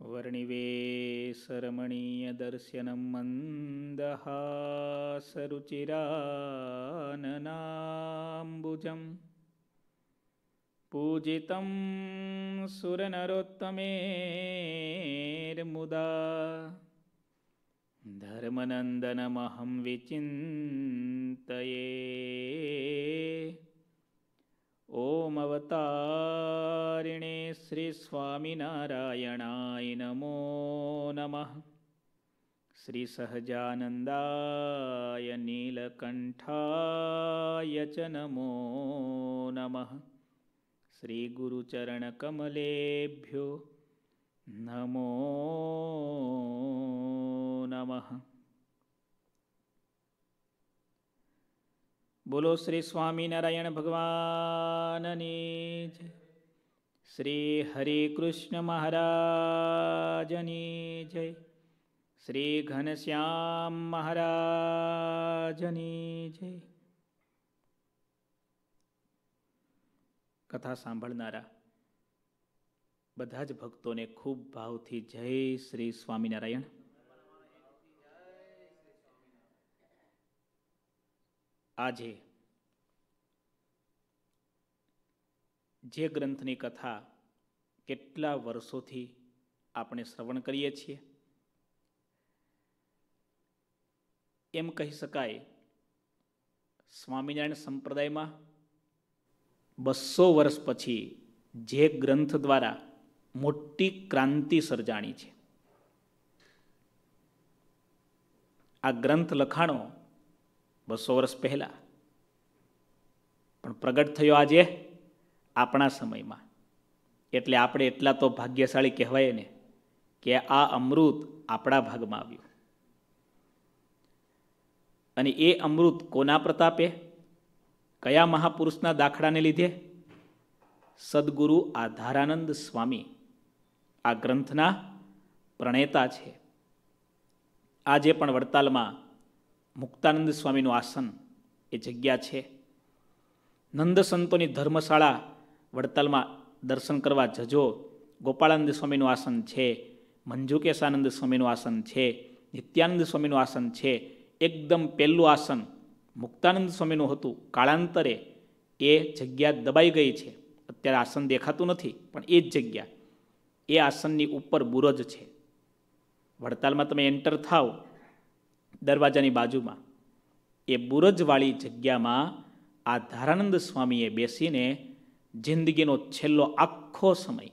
વર્ણિવેશરમણીયદર્શनं મन्दહાસરુचिराननाम्बुजं पूजितं सुरनरोत्तमेर्मुदा धर्मनन्दनमहं विचिन्तये। ओम अवतारिणे श्री स्वामिनारायणाय नमो नमः। श्री सहजानंदाय नीलकंठाय च नमो नमः। श्री गुरुचरणकमलेभ्यो नमो नमः। बोलो श्री स्वामीनारायण भगवाननी जय। श्री हरि कृष्ण महाराजनी जय। श्री घनश्याम महाराजनी जय। कथा सांभळनारा બધા જ ભક્તોને ખૂબ ભાવથી જય શ્રી સ્વામિનારાયણ। આજે જે ગ્રંથની કથા કેટલા વર્ષોથી આપણે શ્રવણ કરીએ છીએ, એમ કહી શકાય સ્વામિનારાયણ સંપ્રદાયમાં 200 વર્ષ પછી જે ગ્રંથ દ્વારા મોટી ક્રાંતિ સર્જાણી છે, આ ગ્રંથ લખાણો 200 વર્ષ પહેલા, પણ પ્રગટ થયો આજે આપણા સમયમાં। એટલે આપણે એટલા તો ભાગ્યશાળી કહેવાય ને કે આ અમૃત આપણા ભાગમાં આવ્યું। અને એ અમૃત કોના પ્રતાપે, કયા મહાપુરુષના દાખલાને લીધે? સદગુરુ આધારાનંદ સ્વામી આ ગ્રંથના પ્રણેતા છે। આજે પણ વડતાલમાં મુક્તાનંદ સ્વામીનું આસન એ જગ્યા છે। નંદ સંતોની ધર્મશાળા વડતાલમાં દર્શન કરવા જજો। ગોપાળાનંદ સ્વામીનું આસન છે, મંજુકેશાનંદ સ્વામીનું આસન છે, નિત્યાનંદ સ્વામીનું આસન છે। એકદમ પહેલું આસન મુક્તાનંદ સ્વામીનું હતું, કાળાંતરે એ જગ્યા દબાઈ ગઈ છે, અત્યારે આસન દેખાતું નથી, પણ એ જ જગ્યા, એ આસનની ઉપર બુરજ છે। વડતાલમાં તમે એન્ટર થાવ દરવાજાની બાજુમાં એ બુરજવાળી જગ્યામાં આ ધારાનંદ સ્વામીએ બેસીને જિંદગીનો છેલ્લો આખો સમય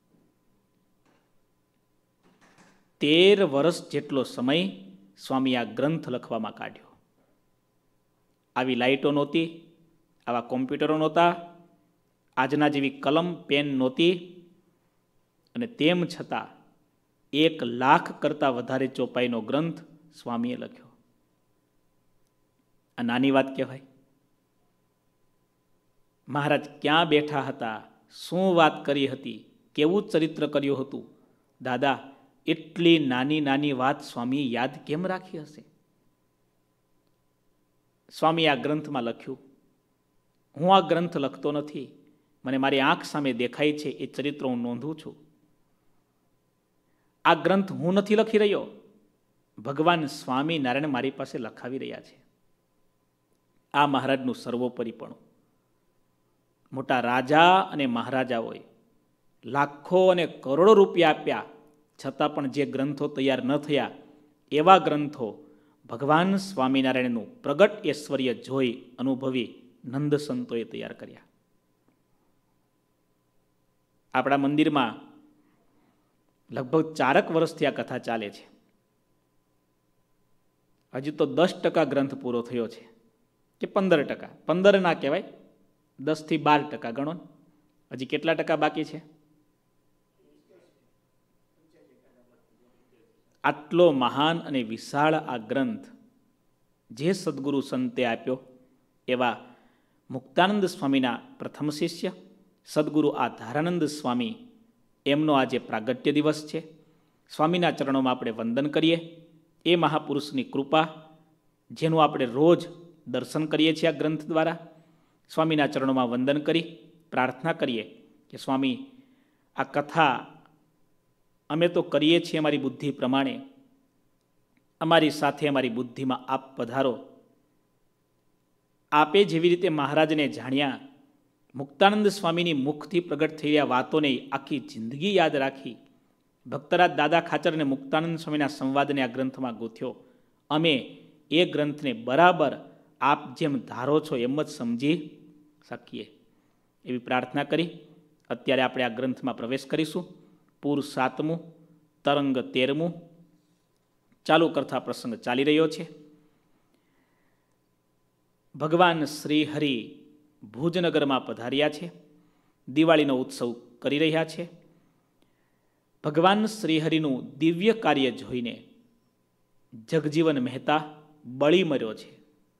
13 વર્ષ જેટલો સમય સ્વામી આ ગ્રંથ લખવામાં કાઢ્યો। આવી લાઇટો નહોતી, આવા કોમ્પ્યુટરો નહોતા, આજના જેવી કલમ પેન નહોતી, અને તેમ છતાં 1 લાખ કરતાં વધારે ચોપાઈનો ગ્રંથ સ્વામીએ લખ્યો। આ નાની વાત કહેવાય? મહારાજ ક્યાં બેઠા હતા, શું વાત કરી હતી, કેવું ચરિત્ર કર્યું હતું, દાદા એટલી નાની નાની વાત સ્વામીએ યાદ કેમ રાખી હશે? સ્વામી આ ગ્રંથમાં લખ્યું। હું આ ગ્રંથ લખતો નથી, મને મારી આંખ સામે દેખાય છે એ ચરિત્ર હું નોંધું છું। આ ગ્રંથ હું નથી લખી રહ્યો, ભગવાન સ્વામિનારાયણ મારી પાસે લખાવી રહ્યા છે। આ મહારાજનું સર્વોપરીપણું। મોટા રાજા અને મહારાજાઓએ લાખો અને કરોડો રૂપિયા આપ્યા છતાં પણ જે ગ્રંથો તૈયાર ન થયા, એવા ગ્રંથો ભગવાન સ્વામિનારાયણનું પ્રગટ ઐશ્વર્ય જોઈ અનુભવી નંદ સંતોએ તૈયાર કર્યા। આપણા મંદિરમાં લગભગ 4 વર્ષથી આ કથા ચાલે છે। હજી તો 10% ગ્રંથ પૂરો થયો છે, કે 15%, 15 ના કહેવાય, 10 થી 12% ગણો। હજી કેટલા ટકા બાકી છે? આટલો મહાન અને વિશાળ આ ગ્રંથ જે સદગુરુ સંતે આપ્યો, એવા મુક્તાનંદ સ્વામીના પ્રથમ શિષ્ય સદગુરુ આધારાનંદ સ્વામી, એમનો આજે પ્રાગટ્ય દિવસ છે। સ્વામીના ચરણોમાં આપણે વંદન કરીએ। એ મહાપુરુષની કૃપા, જેનું આપણે રોજ દર્શન કરીએ છીએ આ ગ્રંથ દ્વારા, સ્વામીના ચરણોમાં વંદન કરી પ્રાર્થના કરીએ કે સ્વામી આ કથા અમે તો કરીએ છીએ અમારી બુદ્ધિ પ્રમાણે, અમારી સાથે અમારી બુદ્ધિમાં આપ પધારો. આપે જેવી રીતે મહારાજને જાણ્યા, મુક્તાનંદ સ્વામીની મુખથી પ્રગટ થયેલી વાતોને આખી જિંદગી યાદ રાખી, ભક્તરાજ દાદા ખાચર અને મુક્તાનંદ સ્વામીના સંવાદને આ ગ્રંથમાં ગોથ્યો. અમે એ ગ્રંથને બરાબર આપ જેમ ધારો છો એમ જ સમજી શકીએ એવી પ્રાર્થના કરી અત્યારે આપણે આ ગ્રંથમાં પ્રવેશ કરીશું. પૂર 7મું, તરંગ 13મું. ચાલુ કરતા પ્રસંગ ચાલી રહ્યો છે. ભગવાન શ્રી હરિ ભુજનગરમાં પધાર્યા છે, દિવાળીનો ઉત્સવ કરી રહ્યા છે. ભગવાન શ્રીહરિનું દિવ્ય કાર્ય જોઈને જગજીવન મહેતા બળી મર્યો છે.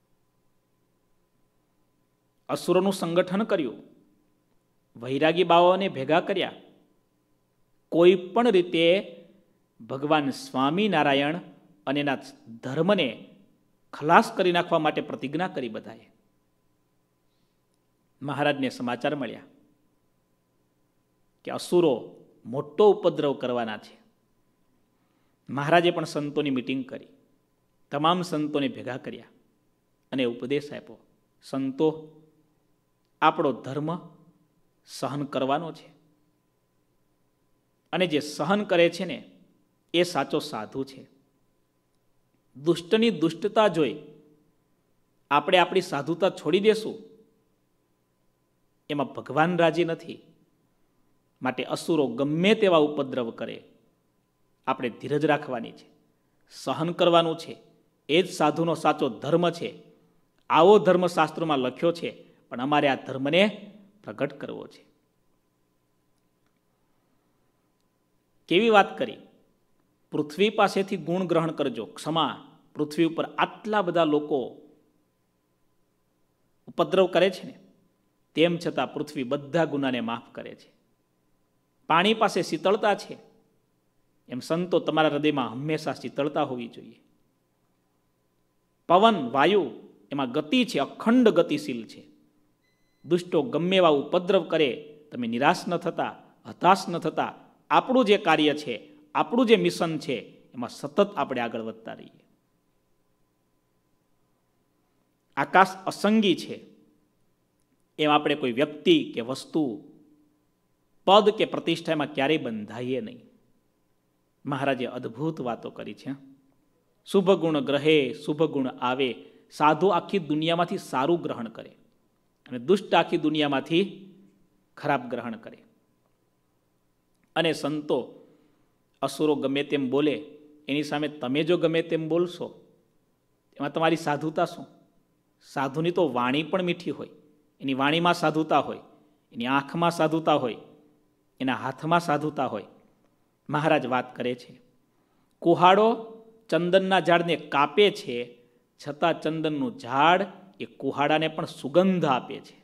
અસુરોનું સંગઠન કર્યું, વૈરાગી બાવાઓને ભેગા કર્યા. કોઈ પણ રીતે ભગવાન સ્વામિનારાયણ અને એના ધર્મને ખલાસ કરી નાખવા માટે પ્રતિજ્ઞા કરી બધાએ. મહારાજને સમાચાર મળ્યા કે અસુરો મોટો ઉપદ્રવ કરવાના છે. મહારાજે પણ સંતોની મિટિંગ કરી, તમામ સંતોને ભેગા કર્યા અને ઉપદેશ આપ્યો, સંતો, આપણો ધર્મ સહન કરવાનો છે અને જે સહન કરે છે ને એ સાચો સાધુ છે. દુષ્ટની દુષ્ટતા જોઈ આપણે આપણી સાધુતા છોડી દેશું, એમાં ભગવાન રાજી નથી. માટે અસુરો ગમે તેવા ઉપદ્રવ કરે, આપણે ધીરજ રાખવાની છે, સહન કરવાનું છે. એ જ સાધુનો સાચો ધર્મ છે. આવો ધર્મ શાસ્ત્રોમાં લખ્યો છે, પણ અમારે આ ધર્મને પ્રગટ કરવો છે. કેવી વાત કરી, પૃથ્વી પાસેથી ગુણ ગ્રહણ કરજો, ક્ષમા. પૃથ્વી ઉપર આટલા બધા લોકો ઉપદ્રવ કરે છે ને, તેમ છતાં પૃથ્વી બધા ગુનાને માફ કરે છે. પાણી પાસે શીતળતા છે, એમ સંતો તમારા હૃદયમાં હંમેશા શીતળતા હોવી જોઈએ. પવન, વાયુ, એમાં ગતિ છે, અખંડ ગતિશીલ છે. દુષ્ટો ગમે એવા ઉપદ્રવ કરે, તમે નિરાશ ન થતા, હતાશ ન થતા, આપણું જે કાર્ય છે, આપણું જે મિશન છે, એમાં સતત આપણે આગળ વધતા રહીએ. આકાશ અસંગી છે, એમ આપણે કોઈ વ્યક્તિ કે વસ્તુ, પદ કે પ્રતિષ્ઠામાં ક્યારેય બંધાઈએ નહીં. મહારાજે અદ્ભુત વાતો કરી છે. શુભ ગુણ ગ્રહે શુભ ગુણ આવે, સાધુ આખી દુનિયામાંથી સારું ગ્રહણ કરે અને દુષ્ટ આખી દુનિયામાંથી ખરાબ ગ્રહણ કરે. અને સંતો, અસુરો ગમે તેમ બોલે, એની સામે તમે જો ગમે તેમ બોલશો, એમાં તમારી સાધુતા શું? સાધુની તો વાણી પણ મીઠી હોય, એની વાણીમાં સાધુતા હોય, એની આંખમાં સાધુતા હોય, એના હાથમાં સાધુતા હોય. મહારાજ વાત કરે છે, કુહાડો ચંદનના ઝાડને કાપે છે, છતાં ચંદનનું ઝાડ એ કુહાડાને પણ સુગંધ આપે છે.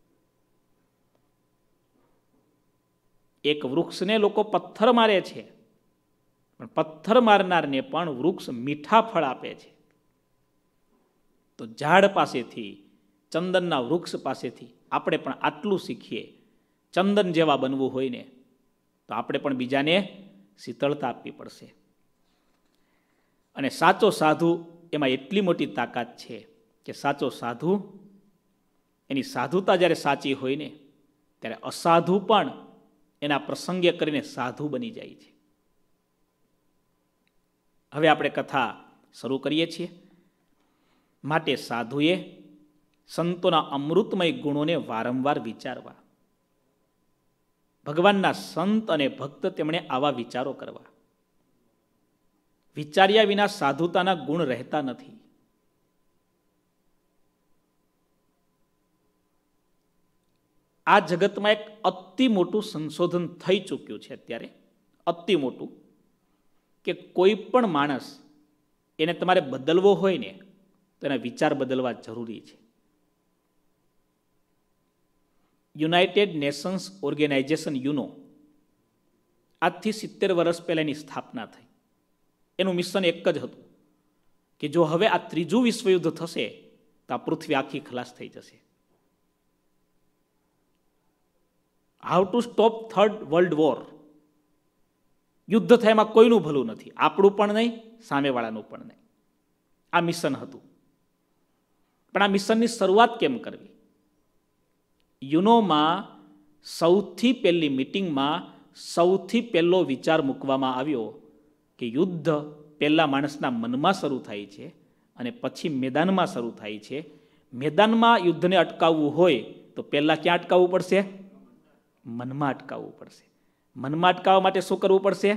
એક વૃક્ષને લોકો પથ્થર મારે છે, પણ પથ્થર મારનારને પણ વૃક્ષ મીઠા ફળ આપે છે. તો ઝાડ પાસેથી, ચંદનના વૃક્ષ પાસેથી આપણે પણ આટલું શીખીએ. ચંદન જેવા બનવું હોય ને, તો આપણે પણ બીજાને શીતળતા આપવી પડશે. અને સાચો સાધુ, એમાં એટલી મોટી તાકાત છે કે સાચો સાધુ, એની સાધુતા જ્યારે સાચી હોય ને, ત્યારે અસાધુ પણ એના પ્રસંગે કરીને સાધુ બની જાય છે. હવે આપણે કથા શરૂ કરીએ છીએ. માટે સાધુએ સંતોના અમૃતમય ગુણોને વારંવાર વિચારવા. ભગવાનના સંત અને ભક્ત, તેમણે આવા વિચારો કરવા. વિચાર્યા વિના સાધુતાના ગુણ રહેતા નથી. આ જગતમાં એક અતિ મોટું સંશોધન થઈ ચૂક્યું છે અત્યારે, અતિ મોટું, કે કોઈ પણ માણસ, એને તમારે બદલવો હોય ને, તો એના વિચાર બદલવા જરૂરી છે. યુનાઇટેડ નેશન્સ ઓર્ગેનાઇઝેશન, યુનો, આજથી 70 વર્ષ પહેલા એની સ્થાપના થઈ. એનું મિશન એક જ હતું કે જો હવે આ ત્રીજું વિશ્વયુદ્ધ થશે તો આ પૃથ્વી આખી ખલાસ થઈ જશે. How to stop third world war. યુદ્ધ થાય એમાં કોઈનું ભલું નથી, આપણું પણ નહીં, સામેવાળાનું પણ નહીં. આ મિશન હતું. પણ આ મિશનની શરૂઆત કેમ કરવી? યુનોમાં સૌથી પહેલી મિટિંગમાં સૌથી પહેલો વિચાર મૂકવામાં આવ્યો કે યુદ્ધ પહેલા માણસના મનમાં શરૂ થાય છે અને પછી મેદાનમાં શરૂ થાય છે. મેદાનમાં યુદ્ધને અટકાવવું હોય તો પહેલાં ક્યાં અટકાવવું પડશે? મનમાં અટકાવવું પડશે. મનમાં અટકાવવા માટે શું કરવું પડશે?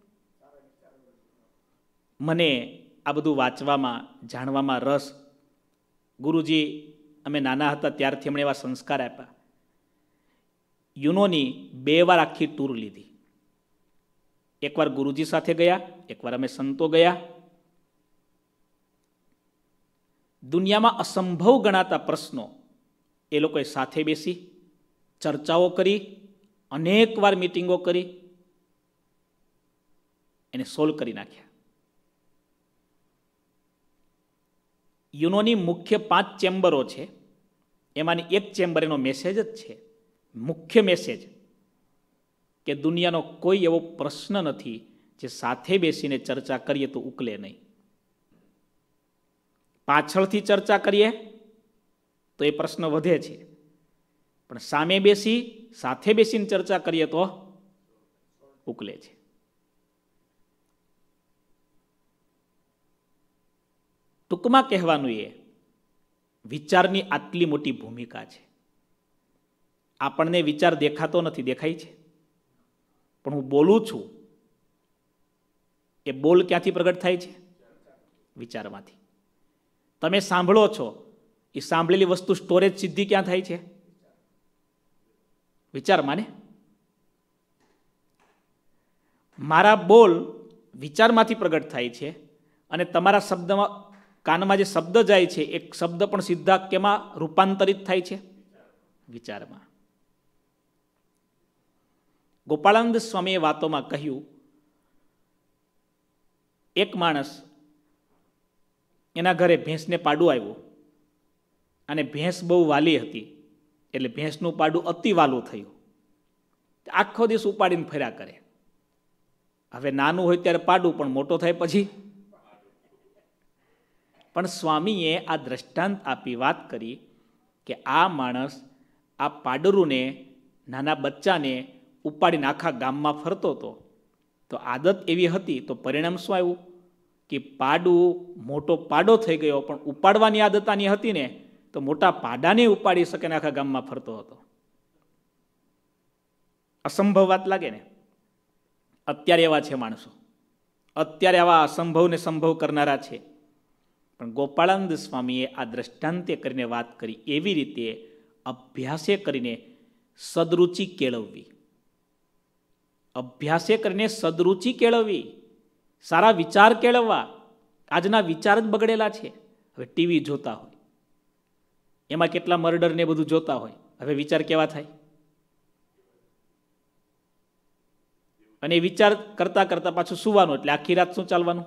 મને આ બધું વાંચવામાં, જાણવામાં રસ. ગુરુજી અમે નાના હતા ત્યારથી એમણે એવા સંસ્કાર આપ્યા. યુનોની 2 વાર આખી ટૂર લીધી. એકવાર ગુરુજી સાથે ગયા, એકવાર અમે સંતો ગયા. દુનિયામાં અસંભવ ગણાતા પ્રશ્નો એ લોકોએ સાથે બેસી ચર્ચાઓ કરી, અનેક વાર મિટિંગો કરી, એને સોલ્વ કરી નાખ્યા. યુનોની મુખ્ય 5 ચેમ્બરો છે, એમાંની એક ચેમ્બર એનો મેસેજ જ છે, મુખ્ય મેસેજ કે દુનિયાનો કોઈ એવો પ્રશ્ન નથી જે સાથે બેસીને ચર્ચા કરીએ તો ઉકલે નહીં. પાછળથી ચર્ચા કરીએ તો એ પ્રશ્ન વધે છે, પણ સામે બેસી સાથે બેસીને ચર્ચા કરીએ તો ઉકલે છે. ટૂંકમાં કહેવાનું એ વિચારની આટલી મોટી ભૂમિકા છે. આપણને વિચાર દેખાતો નથી, દેખાય છે, પણ હું બોલું છું એ બોલ ક્યાંથી પ્રગટ થાય છે? વિચારમાંથી. તમે સાંભળો છો, એ સાંભળેલી વસ્તુ સ્ટોરેજ સીધી ક્યાં થાય છે? વિચારમાં ને. મારા બોલ વિચારમાંથી પ્રગટ થાય છે અને તમારા શબ્દમાં, કાનમાં જે શબ્દ જાય છે એ શબ્દ પણ સીધા કેમાં રૂપાંતરિત થાય છે? વિચારમાં. ગોપાળાનંદ સ્વામીએ વાતોમાં કહ્યું, એક માણસ એના ઘરે ભેંસને પાડું આવ્યું અને ભેંસ બહુ વાલી હતી, એટલે ભેંસનું પાડું અતિ વાલું થયું. આખો દિવસ ઉપાડીને ફર્યા કરે. હવે નાનું હોય ત્યારે પાડું, પણ મોટો થાય પછી. પણ સ્વામીએ આ દ્રષ્ટાંત આપી વાત કરી કે આ માણસ આ પાડરુને, નાના બચ્ચાને ઉપાડીને આખા ગામમાં ફરતો હતો. તો આદત એવી હતી, તો પરિણામ શું આવ્યું કે પાડું મોટો પાડો થઈ ગયો, પણ ઉપાડવાની આદત આની હતી ને, તો મોટા પાડાને ઉપાડી શકે ને આખા ગામમાં ફરતો હતો. અસંભવ વાત લાગે ને? અત્યારે એવા છે માણસો, અત્યારે આવા અસંભવને સંભવ કરનારા છે. પણ ગોપાળાનંદ સ્વામીએ આ દ્રષ્ટાંતે કરીને વાત કરી, એવી રીતે અભ્યાસે કરીને સદરુચિ કેળવવી. અભ્યાસે કરીને સદરુચિ કેળવવી, સારા વિચાર કેળવવા. આજના વિચાર જ બગડેલા છે. હવે ટીવી જોતા હોય, એમાં કેટલા મર્ડર ને બધું જોતા હોય, હવે વિચાર કેવા થાય? અને વિચાર કરતા કરતા પાછું સુવાનું, એટલે આખી રાત શું ચાલવાનું?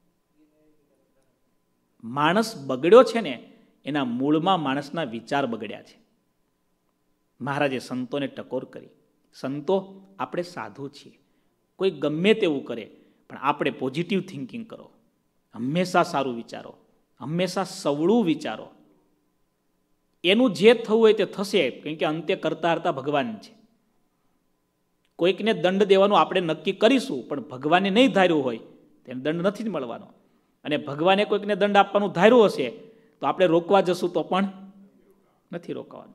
માણસ બગડ્યો છે ને, એના મૂળમાં માણસના વિચાર બગડ્યા છે. મહારાજે સંતોને ટકોર કરી, સંતો આપણે સાધુ છીએ, કોઈ ગમે તેવું કરે પણ આપણે પોઝિટિવ થિંકિંગ કરો, હંમેશા સારું વિચારો, હંમેશા સવળું વિચારો. એનું જે થવું હોય તે થશે, કેમ કે અંતે કરતા હરતા ભગવાન છે. કોઈકને દંડ દેવાનું આપણે નક્કી કરીશું, પણ ભગવાને નહીં ધાર્યું હોય તેને દંડ નથી જ મળવાનો. અને ભગવાને કોઈકને દંડ આપવાનું ધાર્યું હશે તો આપણે રોકવા જશું તો પણ નથી રોકવાનું.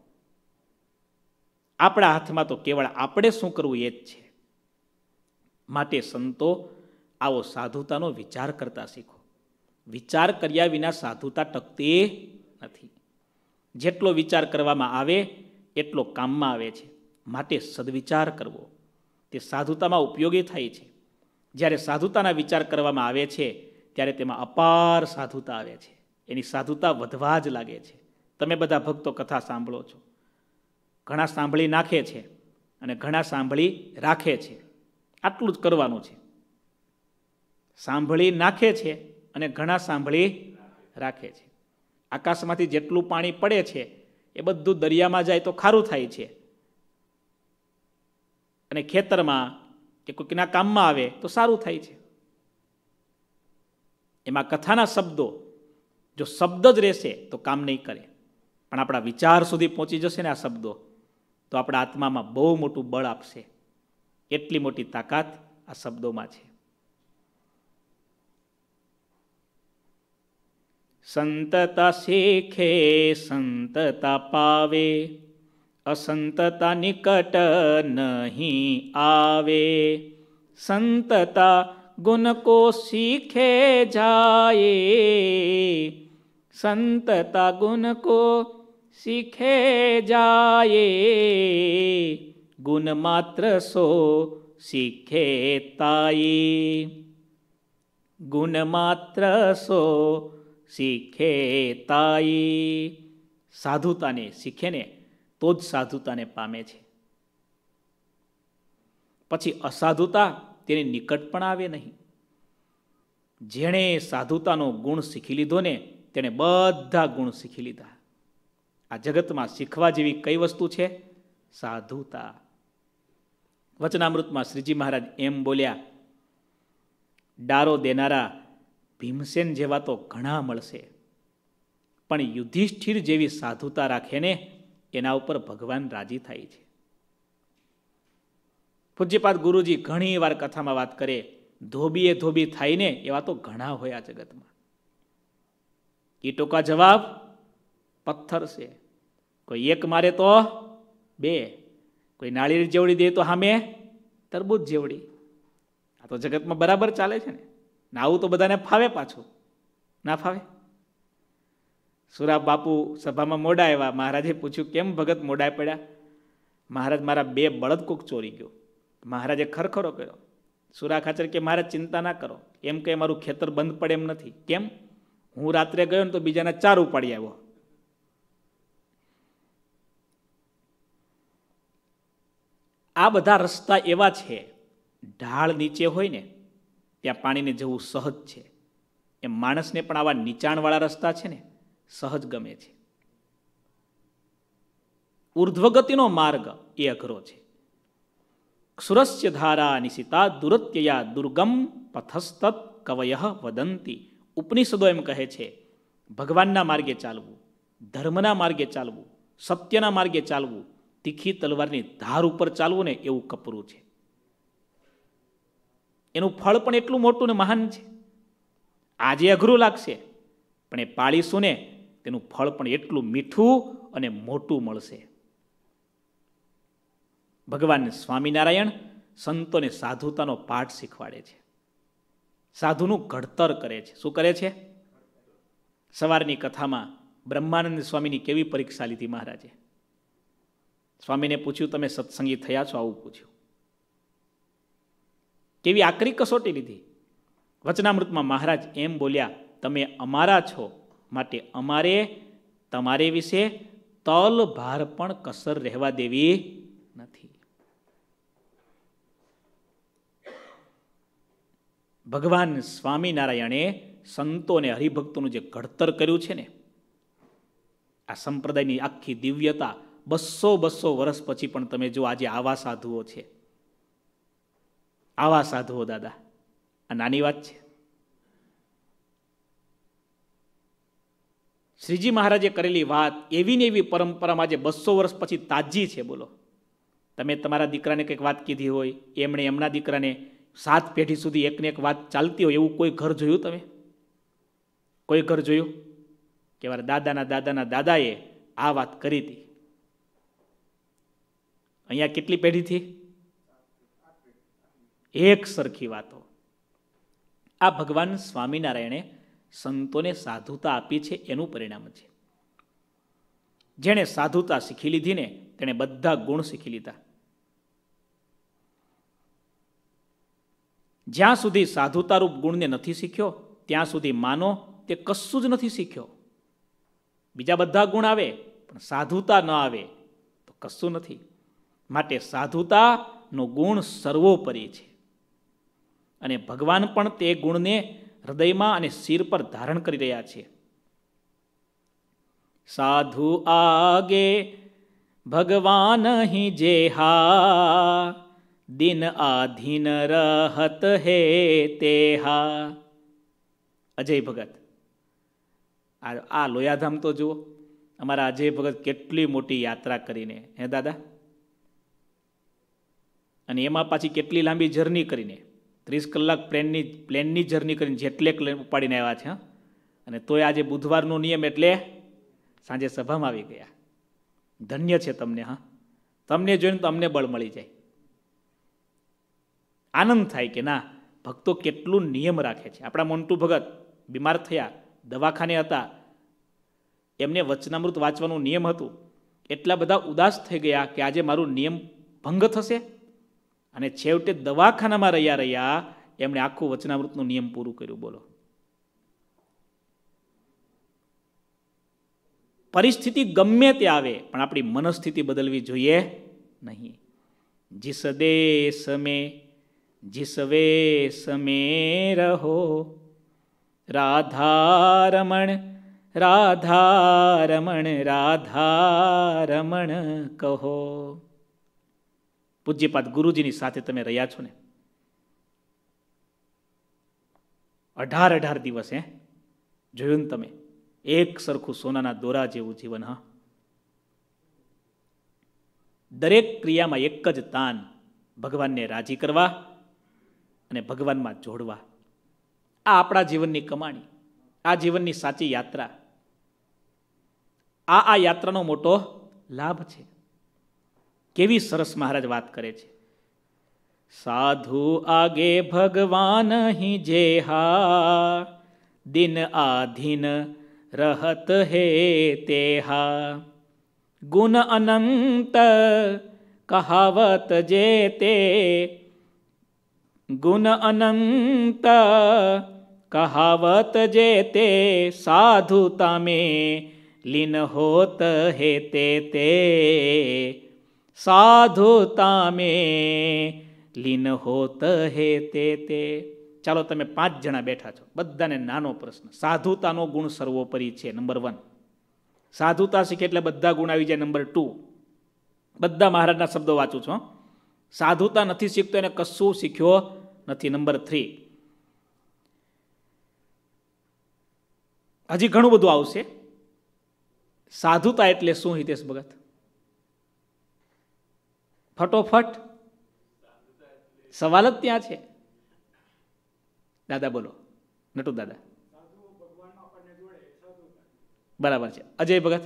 આપણા હાથમાં તો કેવળ આપણે શું કરવું એ જ છે. માટે સંતો, આવો સાધુતાનો વિચાર કરતા શીખો. વિચાર કર્યા વિના સાધુતા ટકતી નથી. જેટલો વિચાર કરવામાં આવે એટલો કામમાં આવે છે. માટે સદવિચાર કરવો તે સાધુતામાં ઉપયોગી થાય છે. જ્યારે સાધુતાના વિચાર કરવામાં આવે છે ત્યારે તેમાં અપાર સાધુતા આવે છે. એની સાધુતા વધવા જ લાગે છે. તમે બધા ભક્તો કથા સાંભળો છો, ઘણા સાંભળી નાખે છે અને ઘણા સાંભળી રાખે છે. આટલું જ કરવાનું છે. સાંભળી નાખે છે અને ઘણા સાંભળી રાખે છે. આકાશમાંથી જેટલું પાણી પડે છે એ બધું દરિયામાં જાય તો ખારું થાય છે, અને ખેતરમાં કે કોઈકના કામમાં આવે તો સારું થાય છે. એમાં કથાના શબ્દો, જો શબ્દ જ રહેશે તો કામ નહીં કરે, પણ આપણા વિચાર સુધી પહોંચી જશે ને આ શબ્દો, તો આપણા આત્મામાં બહુ મોટું બળ આપશે. એટલી મોટી તાકાત આ શબ્દોમાં છે. સંતતા શીખે સંતતા પાવે, અસંતતા નિકટ નહીં આવે. સંતતા ગુણ કો શીખે જાયે, સંતતા ગુણ કો શીખે જાયે. ગુણ માત્ર સો શીખે તાયે, ગુણ માત્ર સો શીખે તાયે. સાધુતાને શીખે ને તો જ સાધુતાને પામે છે. પછી અસાધુતા તેની નિકટ પણ આવે નહીં. જેણે સાધુતાનો ગુણ શીખી લીધો ને તેણે બધા ગુણ શીખી લીધા. આ જગતમાં શીખવા જેવી કઈ વસ્તુ છે? સાધુતા. વચનામૃતમાં શ્રીજી મહારાજ એમ બોલ્યા, ડારો દેનારા ભીમસેન જેવા તો ઘણા મળશે, પણ યુધિષ્ઠિર જેવી સાધુતા રાખે ને એના ઉપર ભગવાન રાજી થાય છે. પૂજ્યપાદ ગુરુજી ઘણી વાર કથામાં વાત કરે, ધોબીએ ધોબી થાય ને એવા તો ઘણા હોય આ જગતમાં. ઈટો કા જવાબ પથ્થર છે. કોઈ એક મારે તો બે, કોઈ નાળિયેર જેવડી દે તો સામે તરબૂચ જેવડી. આ તો જગતમાં બરાબર ચાલે છે ને આવું તો બધાને ફાવે, પાછું ના ફાવે. સુરા બાપુ સભામાં મોડા આવ્યા. મહારાજે પૂછ્યું, કેમ ભગત મોડા પડ્યા? મહારાજ, મારા 2 બળદ કોક ચોરી ગયો. મહારાજે ખરખરો કર્યો. સુરા ખાચર કે મહારાજ ચિંતા ના કરો, એમ કે મારું ખેતર બંધ પડે એમ નથી. કેમ? હું રાત્રે ગયો ને તો બીજાના 4 ઉપાડી આવ્યો. આ બધા રસ્તા એવા છે, ઢાળ નીચે હોય ને ત્યાં પાણીને જવું સહજ છે. એમ માણસને પણ આવા નીચાણવાળા રસ્તા છે ને સહજ ગમે છે. ઉર્ધ્વગતિનો માર્ગ એ અઘરો છે. ક્ષુરસ્ય ધારા નિશિતા દુરત્યયા દુર્ગમ પથસ્તત કવયઃ વદંતી. ઉપનિષદો એમ કહે છે, ભગવાનના માર્ગે ચાલવું, ધર્મના માર્ગે ચાલવું, સત્યના માર્ગે ચાલવું, તીખી તલવારની ધાર ઉપર ચાલવું ને એવું કપરું છે. એનું ફળ પણ એટલું મોટું ને મહાન છે. આજે અઘરું લાગશે, પણ એ પાળીશું ને તેનું ફળ પણ એટલું મીઠું અને મોટું મળશે. ભગવાન સ્વામિનારાયણ સંતોને સાધુતાનો પાઠ શીખવાડે છે, સાધુનું ઘડતર કરે છે. શું કરે છે? સવારની કથામાં બ્રહ્માનંદ સ્વામીની કેવી પરીક્ષા લીધી મહારાજે. સ્વામીને પૂછ્યું, તમે સત્સંગી થયા છો? આવું પૂછ્યું. કેવી આકરી કસોટી લીધી. વચનામૃતમાં મહારાજ એમ બોલ્યા, તમે અમારા છો, માટે અમારે તમારે વિશે તલ ભાર પણ કસર રહેવા દેવી નથી. ભગવાન સ્વામિનારાયણે સંતો અને હરિભક્તોનું જે ઘડતર કર્યું છે ને, આ સંપ્રદાયની આખી દિવ્યતા 200 વર્ષ પછી પણ તમે જો આજે આવા સાધુઓ છે, આવા સાધુઓ દાદા, આ નાની વાત છે. શ્રીજી મહારાજે કરેલી વાત એવી ને એવી પરંપરામાં આજે 200 વર્ષ પછી તાજી છે. બોલો, તમે તમારા દીકરાને કંઈક વાત કીધી હોય, એમણે એમના દીકરાને 7 પેઢી સુધી એકને એક વાત ચાલતી હોય, એવું કોઈ ઘર જોયું? તમે કોઈ ઘર જોયું કે મારા દાદાના દાદાના દાદાએ આ વાત કરી હતી? અહીંયા કેટલી પેઢીથી? એક સરખી વાતો. આ ભગવાન સ્વામિનારાયણે સંતોને સાધુતા આપી છે એનું પરિણામ છે. જેણે સાધુતા શીખી લીધી ને તેણે બધા ગુણ શીખી લીધા. જ્યાં સુધી સાધુતારૂપ ગુણને નથી શીખ્યો ત્યાં સુધી માનો તે કશું જ નથી શીખ્યો. બીજા બધા ગુણ આવે પણ સાધુતા ન આવે તો કશું નથી. માટે સાધુતાનો ગુણ સર્વોપરી છે અને ભગવાન પણ તે ગુણને હૃદયમાં અને શિર પર ધારણ કરી રહ્યા છે. સાધુ આગે ભગવાન હી જેહા, દિન આધીન રહત હે તેહા. અજય ભગત, આ લોયાધામ તો જુઓ, અમારા અજય ભગત કેટલી મોટી યાત્રા કરીને, હે દાદા, અને એમાં પાછી કેટલી લાંબી જર્ની કરીને, 30 કલાક પ્લેનની જર્ની કરીને જેટલે ઉપાડીને આવ્યા છે. અને તોય આજે બુધવારનો નિયમ એટલે સાંજે સભામાં આવી ગયા. ધન્ય છે તમને. હા, તમને જોઈને તો અમને બળ મળી જાય, આનંદ થાય કે ના, ભક્તો કેટલું નિયમ રાખે છે. આપણા મોન્ટુ ભગત બીમાર થયા, દવાખાને હતા, એમને વચનામૃત વાંચવાનું નિયમ હતું, એટલા બધા ઉદાસ થઈ ગયા કે આજે મારું નિયમ ભંગ થશે, અને છેવટે દવાખાનામાં રહ્યા એમણે આખું વચનામૃતનું નિયમ પૂરું કર્યું. બોલો, પરિસ્થિતિ ગમે તે આવે પણ આપણી મનસ્થિતિ બદલવી જોઈએ નહીં. જીસ દેશ મેં जिस वेश में रहो, राधारमण राधारमण राधारमण કહો. પૂજ્યપાદ ગુરુજીની સાથે તમે રહ્યા છો ને, 18 દિવસ, જોયું ને તમે, એક સરખું સોનાના દોરા જેવું જીવન. હા, દરેક ક્રિયામાં એક જ તાન, ભગવાનને રાજી કરવા અને ભગવાનમાં જોડવા. આ આપણા જીવનની કમાણી, આ જીવનની સાચી યાત્રા, આ યાત્રાનો મોટો લાભ છે. કેવી સરસ મહારાજ વાત કરે છે. સાધુ આગે ભગવાન હી જેહા, દિન આધીન રહત હે તેહા, ગુણ અનંત કહાવત જે તે, ગુણ અનંત કહાવત જે તે, સાધુતા में લીન હોત હે તે, સાધુતા में લીન હોત હે તે. ચાલો, તમે 5 જણા બેઠા છો, બધાને નાનો પ્રશ્ન. સાધુતાનો ગુણ સર્વોપરી છે, નંબર 1. સાધુતા શીખે એટલે બધા ગુણ આવી જાય, નંબર 2. બધા મહારાજના શબ્દો વાંચું છું. સાધુતા નથી શીખતો એને કશું શીખ્યો નથી, નંબર 3. હજી ઘણું બધું આવશે. સાધુતા એટલે શું, હિતેશ ભગત? ફટોફટ સવાલ જ ત્યાં છે. દાદા બોલો, નટુ દાદા. બરાબર છે. અજય ભગત?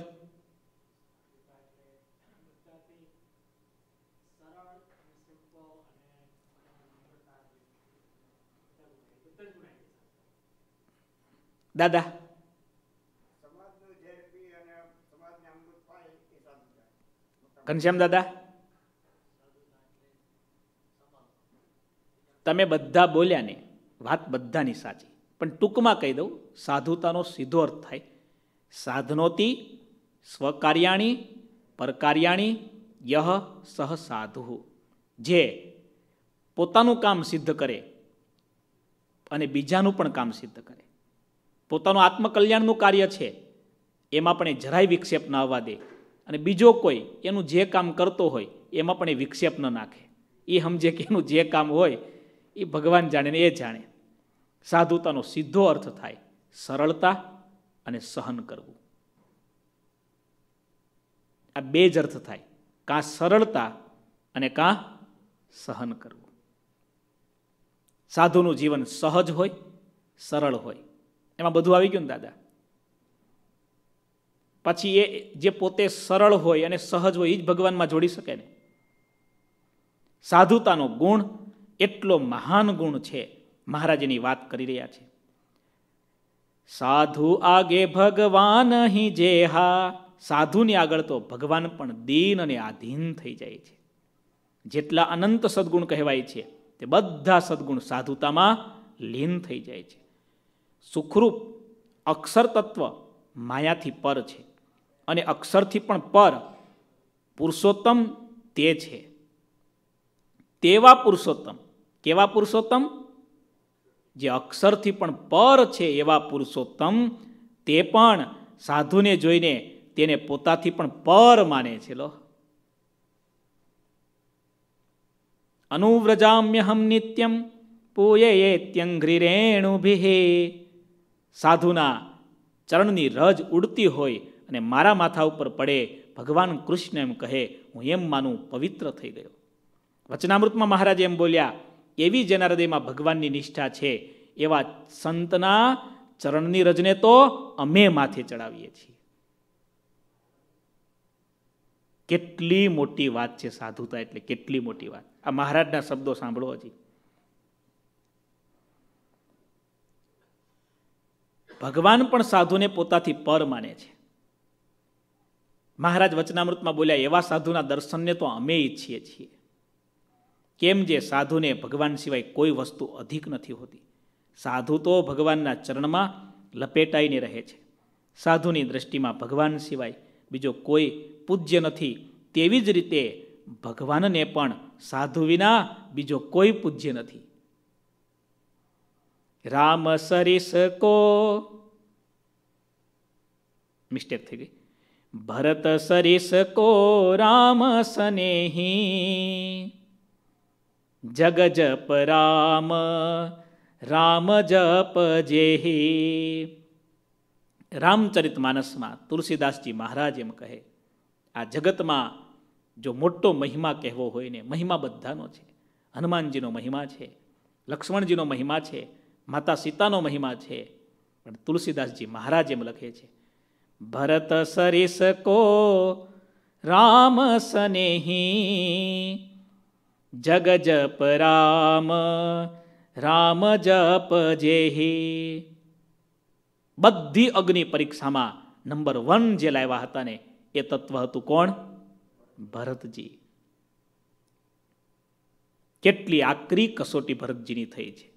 દાદા? ઘનશ્યામ દાદા? તમે બધા બોલ્યા ને, વાત બધાની સાચી, પણ ટૂંકમાં કહી દઉં. સાધુતાનો સીધો અર્થ થાય સાધનોતી સ્વકાર્યાણી પરકાર્યાણી યહ સહ સાધુ. જે પોતાનું કામ સિદ્ધ કરે અને બીજાનું પણ કામ સિદ્ધ કરે. પોતાનું આત્મકલ્યાણનું કાર્ય છે એમાં પણ એ જરાય વિક્ષેપ ન આવવા દે, અને બીજો કોઈ એનું જે કામ કરતો હોય એમાં પણ એ વિક્ષેપ ન નાખે. એ સમજે કે એનું જે કામ હોય એ ભગવાન જાણે ને એ જાણે. સાધુતાનો સીધો અર્થ થાય સરળતા અને સહન કરવું. આ 2 જ અર્થ થાય, કાં સરળતા અને કાં સહન કરવું. સાધુનું જીવન સહજ હોય, સરળ હોય, એમાં બધું આવી ગયું ને દાદા. પછી એ જે પોતે સરળ હોય અને સહજ હોય એ જ ભગવાનમાં જોડી શકે ને. સાધુતાનો ગુણ એટલો મહાન ગુણ છે, મહારાજની વાત કરી રહ્યા છે. સાધુ આગે ભગવાન હી જેહા, સાધુની આગળ તો ભગવાન પણ દીન અને આધીન થઈ જાય છે. જેટલા અનંત સદગુણ કહેવાય છે તે બધા સદગુણ સાધુતામાં લીન થઈ જાય છે. સુખરૂપ અક્ષર તત્વ માયાથી પર છે, અને અક્ષરથી પણ પર પુરુષોત્તમ તે છે. તેવા પુરુષોત્તમ, કેવા પુરુષોત્તમ? જે અક્ષરથી પણ પર છે એવા પુરુષોત્તમ, તે પણ સાધુને જોઈને તેને પોતાથી પણ પર માને છે. લો, અનુવ્રજામ્યહમ નિત્યમ પૂયયેત્યંઘ્રિરેણુભિઃ. સાધુના ચરણની રજ ઉડતી હોય અને મારા માથા ઉપર પડે, ભગવાન કૃષ્ણ એમ કહે, હું એમ માનું પવિત્ર થઈ ગયો. વચનામૃતમાં મહારાજ એમ બોલ્યા, એવી જેના હૃદયમાં ભગવાનની નિષ્ઠા છે એવા સંતના ચરણની રજને તો અમે માથે ચડાવીએ છીએ. કેટલી મોટી વાત છે સાધુતા, એટલે કેટલી મોટી વાત. આ મહારાજના શબ્દો સાંભળો. હજી ભગવાન પણ સાધુને પોતાથી પર માને છે. મહારાજ વચનામૃતમાં બોલ્યા, એવા સાધુના દર્શનને તો અમે ઈચ્છીએ છીએ. કેમ? જે સાધુને ભગવાન સિવાય કોઈ વસ્તુ અધિક નથી હોતી. સાધુ તો ભગવાનના ચરણમાં લપેટાઈને રહે છે. સાધુની દ્રષ્ટિમાં ભગવાન સિવાય બીજો કોઈ પૂજ્ય નથી. તેવી જ રીતે ભગવાનને પણ સાધુ વિના બીજો કોઈ પૂજ્ય નથી. રામ સરીસ કો, મિસ્ટેક થઈ ગઈ, ભરત સરીસ કો રામ સનેહી, જગ જપ રામ રામ જપ જેહી. રામચરિત માનસમાં તુલસીદાસજી મહારાજ એમ કહે, આ જગતમાં જો મોટો મહિમા કહેવો હોય ને, મહિમા બધાનો છે. હનુમાનજીનો મહિમા છે, લક્ષ્મણજીનો મહિમા છે, માતા સીતાનો મહિમા છે. પણ તુલસીદાસજી મહારાજ એમ લખે છે, ભરત સરીસ કો રામ સનેહી, જગ જપ રામ રામ જપ જેહી. બધી અગ્નિ પરીક્ષામાં નંબર 1 જે લાવ્યા હતા ને એ તત્વ હતું કોણ? ભરતજી. કેટલી આકરી કસોટી ભરતજીની થઈ છે.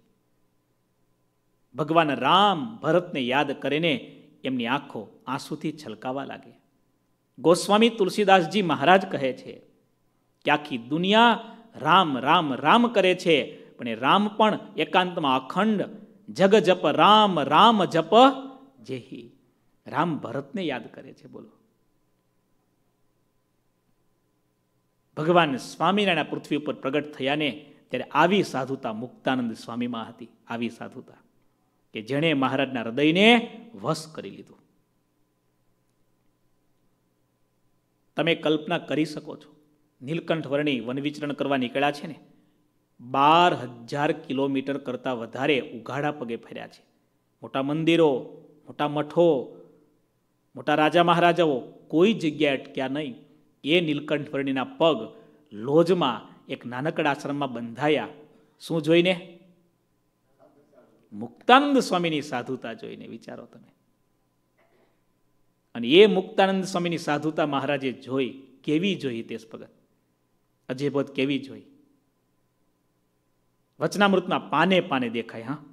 ભગવાન રામ ભરતને યાદ કરીને એમની આંખો આંસુથી છલકાવા લાગે. ગોસ્વામી તુલસીદાસજી મહારાજ કહે છે કે આખી દુનિયા રામ રામ રામ કરે છે, પણ એ રામ પણ એકાંતમાં અખંડ જગ જપ રામ રામ જપ જેહી. રામ ભરતને યાદ કરે છે. બોલો, ભગવાન સ્વામિનારાયણ પૃથ્વી ઉપર પ્રગટ થયા ને ત્યારે આવી સાધુતા મુક્તાનંદ સ્વામીમાં હતી. આવી સાધુતા કે જેણે મહારાજના હૃદયને વશ કરી લીધું. તમે કલ્પના કરી શકો છો, નીલકંઠ વર્ણી વન વિચરણ કરવા નીકળ્યા છે ને, 12,000 કિલોમીટર કરતાં વધારે ઉઘાડા પગે ફર્યા છે. મોટા મંદિરો, મોટા મઠો, મોટા રાજા મહારાજાઓ કોઈ જગ્યાએ અટક્યા નહીં. એ નીલકંઠ વર્ણીના પગ લોજમાં એક નાનકડા આશ્રમમાં બંધાયા. શું જોઈને? મુક્તાનંદ સ્વામીની સાધુતા જોઈને. વિચારો તમે. અને એ મુક્તાનંદ સ્વામીની સાધુતા મહારાજે જોઈ. કેવી જોઈ? તેજ ભગત અજયભદ કેવી જોઈ? વચનામૃતના પાને પાને દેખાય. હા,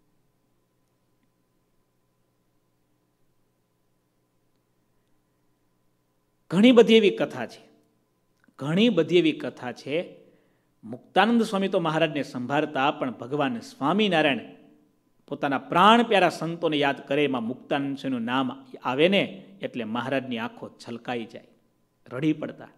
ઘણી બધી એવી કથા છે, ઘણી બધી એવી કથા છે. મુક્તાનંદ સ્વામી તો મહારાજને સંભાળતા, પણ ભગવાન સ્વામિનારાયણ પોતાના પ્રાણ પ્યારા સંતોને યાદ કરે, એમાં મુક્તાનંદ સ્વામીનું નામ આવે ને એટલે મહારાજની આંખો છલકાઈ જાય, રડી પડતા.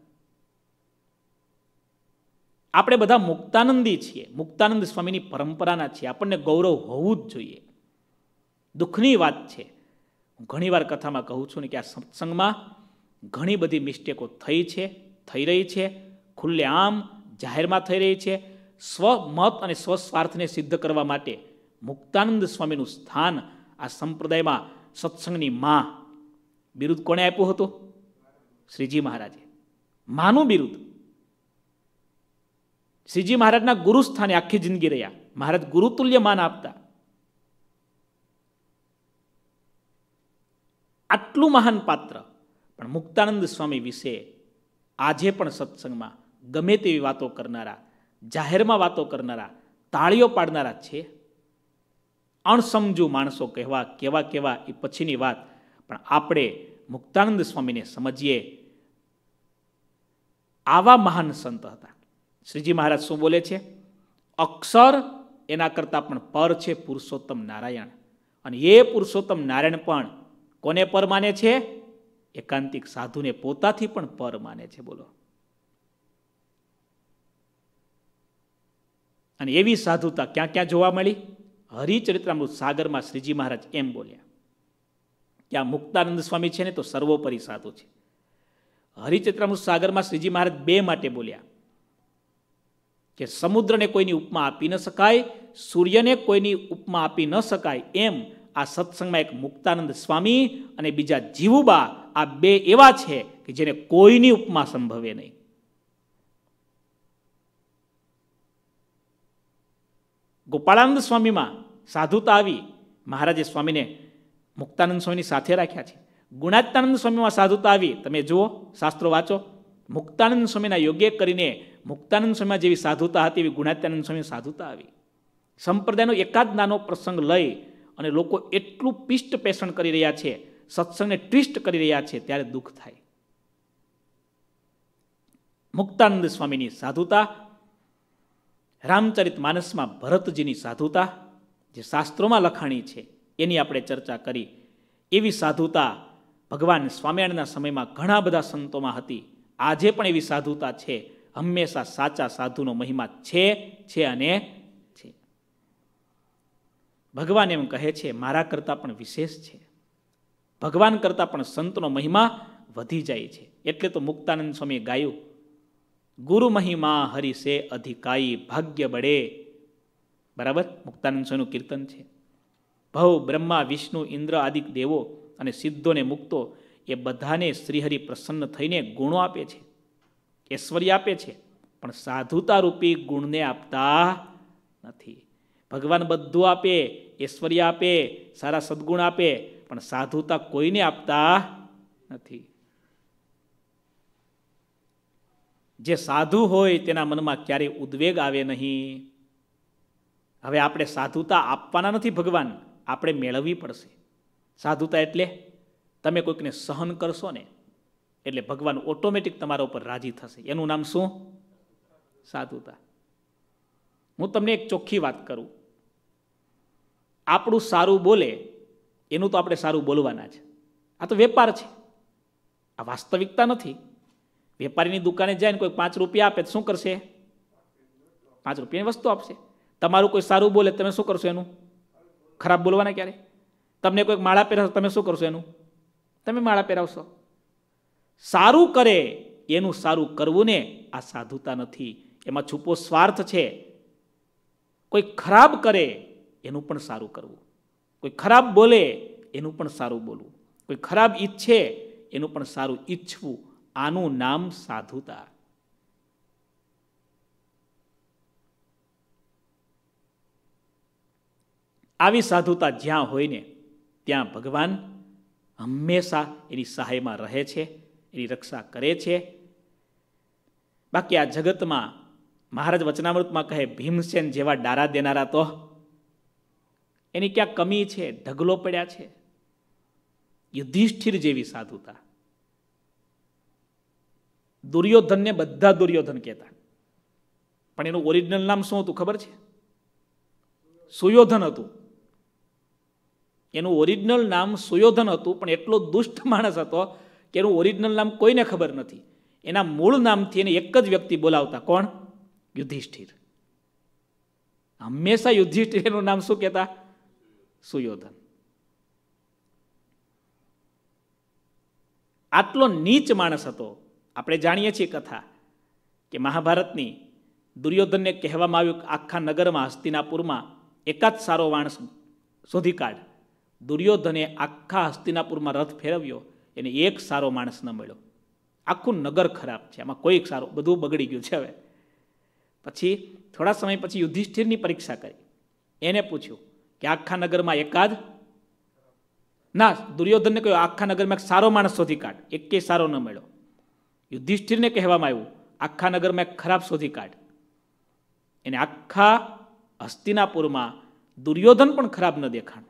આપણે બધા મુક્તાનંદી છીએ, મુક્તાનંદ સ્વામીની પરંપરાના છીએ. આપણને ગૌરવ હોવું જ જોઈએ. દુઃખની વાત છે, હું ઘણીવાર કથામાં કહું છું ને કે આ સત્સંગમાં ઘણી બધી મિસ્ટેકો થઈ છે, થઈ રહી છે, ખુલ્લે આમ જાહેરમાં થઈ રહી છે. સ્વમત અને સ્વસ્વાર્થને સિદ્ધ કરવા માટે મુક્તાનંદ સ્વામીનું સ્થાન આ સંપ્રદાયમાં સત્સંગની માં બિરુદ કોણે આપ્યું હતું? શ્રીજી મહારાજે. માનું બિરુદ. શ્રીજી મહારાજના ગુરુ સ્થાને આખી જિંદગી રહ્યા. મહારાજ ગુરુતુલ્ય માન આપતા. આટલું મહાન પાત્ર, પણ મુક્તાનંદ સ્વામી વિશે આજે પણ સત્સંગમાં ગમે તેવી વાતો કરનારા, જાહેરમાં વાતો કરનારા, તાળીઓ પાડનારા છે. અણસમજુ માણસો કહેવા કેવા એ પછીની વાત, પણ આપણે મુક્તાનંદ સ્વામીને સમજીએ. આવા મહાન સંત હતા. શ્રીજી મહારાજ શું બોલે છે? અક્ષર એના કરતાં પણ પર છે પુરુષોત્તમ નારાયણ. અને એ પુરુષોત્તમ નારાયણ પણ કોને પર માને છે? એકાંતિક સાધુને પોતાથી પણ પર માને છે. બોલો, અને એવી સાધુતા ક્યાં ક્યાં જોવા મળી? હરિચરિત્રામૃત સાગરમાં શ્રીજી મહારાજ એમ બોલ્યા કે આ મુક્તાનંદ સ્વામી છે ને તો સર્વોપરી સાધુ છે. હરિચરિત્રામૃત સાગરમાં શ્રીજી મહારાજ બે માટે બોલ્યા કે સમુદ્રને કોઈની ઉપમા આપી ન શકાય, સૂર્યને કોઈની ઉપમા આપી ન શકાય, એમ આ સત્સંગમાં એક મુક્તાનંદ સ્વામી અને બીજા જીવુબા, આ બે એવા છે કે જેને કોઈની ઉપમા સંભવે નહીં. ગોપાળાનંદ સ્વામીમાં સાધુતા આવી, મહારાજે સ્વામીને મુક્તાનંદ સ્વામીની સાથે રાખ્યા છે. ગુણાત્યાનંદ સ્વામીમાં સાધુતા આવી, તમે જુઓ, શાસ્ત્રો વાંચો. મુક્તાનંદ સ્વામીના યોગ્ય કરીને મુક્તાનંદ સ્વામીમાં જેવી સાધુતા હતી એવી ગુણાત્યાનંદ સ્વામીની સાધુતા આવી. સંપ્રદાયનો એકાદ નાનો પ્રસંગ લઈ અને લોકો એટલું પિષ્ટ પેષણ કરી રહ્યા છે, સત્સંગને ટ્વિસ્ટ કરી રહ્યા છે, ત્યારે દુઃખ થાય. મુક્તાનંદ સ્વામીની સાધુતા, રામચરિત માનસમાં ભરતજીની સાધુતા જે શાસ્ત્રોમાં લખાણી છે એની આપણે ચર્ચા કરી. એવી સાધુતા ભગવાન સ્વામિનારાયણના સમયમાં ઘણા બધા સંતોમાં હતી. આજે પણ એવી સાધુતા છે. હંમેશા સાચા સાધુનો મહિમા છે અને છે. ભગવાન એમ કહે છે મારા કરતાં પણ વિશેષ છે. ભગવાન કરતાં પણ સંતનો મહિમા વધી જાય છે. એટલે તો મુક્તાનંદ સ્વામીએ ગાયું, ગુરુ મહિમા હરિસે અધિકાઈ ભાગ્ય બળે. બરાબર, મુક્તાનંદ સ્વામીનું કીર્તન છે. ભવ બ્રહ્મા વિષ્ણુ ઇન્દ્ર આદિ દેવો અને સિદ્ધોને મુક્તો એ બધાને શ્રીહરિ પ્રસન્ન થઈને ગુણો આપે છે, ઐશ્વર્ય આપે છે, પણ સાધુતા રૂપી ગુણને આપતા નથી. ભગવાન બધું આપે, ઐશ્વર્ય આપે, સારા સદગુણ આપે, પણ સાધુતા કોઈને આપતા નથી. જે સાધુ હોય તેના મનમાં ક્યારેય ઉદ્વેગ આવે નહીં. હવે આપણે સાધુતા આપવાના નથી ભગવાન, આપણે મેળવવી પડશે. સાધુતા એટલે તમે કોઈકને સહન કરશો ને એટલે ભગવાન ઓટોમેટિક તમારા ઉપર રાજી થશે. એનું નામ શું? સાધુતા. હું તમને એક ચોખ્ખી વાત કરું, આપણું સારું બોલે એનું તો આપણે સારું બોલવાના છે. આ તો વેપાર છે, આ વાસ્તવિકતા નથી. વેપારીની દુકાને જાય ને કોઈ 5 રૂપિયા આપે તો શું કરશે? 5 રૂપિયાની વસ્તુ આપશે. તમારું કોઈ સારું બોલે તમે શું કરશો? એનું ખરાબ બોલવાના ક્યારે? તમને કોઈ માળા પહેરાવશે તમે શું કરશો? એનું તમે માળા પહેરાવશો. સારું કરે એનું સારું કરવું ને આ સાધુતા નથી, એમાં છુપો સ્વાર્થ છે. કોઈ ખરાબ કરે એનું પણ સારું કરવું, કોઈ ખરાબ બોલે એનું પણ સારું બોલવું, કોઈ ખરાબ ઈચ્છે એનું પણ સારું ઈચ્છવું, આનું નામ સાધુતા. આવી સાધુતા જ્યાં હોય ને ત્યાં ભગવાન હંમેશા એની સહાયમાં રહે છે, એની રક્ષા કરે છે. બાકી આ જગતમાં મહારાજ વચનામૃતમાં કહે ભીમસેન જેવા ડારા દેનારા તો એની ક્યાં કમી છે? ઢગલો પડ્યા છે. યુધિષ્ઠિર જેવી સાધુતા. દુર્યોધનને બધા દુર્યોધન કહેતા, પણ એનું ઓરિજિનલ નામ શું હતું ખબર છે? સુયોધન હતું. એનું ઓરિજિનલ નામ સુયોધન હતું, પણ એટલો દુષ્ટ માણસ હતો કે એનું ઓરિજિનલ નામ કોઈને ખબર નથી. એના મૂળ નામથી એને એક જ વ્યક્તિ બોલાવતા. કોણ? યુધિષ્ઠિર. હંમેશા યુધિષ્ઠિર એનું નામ શું કહેતા? સુયોધન. આટલો નીચ માણસ હતો. આપણે જાણીએ છીએ કથા કે મહાભારતની, દુર્યોધનને કહેવામાં આવ્યું કે આખા નગરમાં હસ્તિનાપુરમાં એકાદ સારો માણસ શોધી કાઢ. દુર્યોધને આખા હસ્તિનાપુરમાં રથ ફેરવ્યો, એને એક સારો માણસ ન મળ્યો. આખું નગર ખરાબ છે, આમાં કોઈ સારો, બધું બગડી ગયું છે. હવે પછી થોડા સમય પછી યુધિષ્ઠિરની પરીક્ષા કરી. એને પૂછ્યું કે આખા નગરમાં એકાદ ના, દુર્યોધનને કહ્યું આખા નગરમાં એક સારો માણસ શોધી કાઢ. એકે સારો ન મળ્યો. યુધિષ્ઠિરને કહેવામાં આવ્યું આખા નગરમાં એક ખરાબ શોધી કાઢ. એને આખા હસ્તિનાપુરમાં દુર્યોધન પણ ખરાબ ન દેખાણ.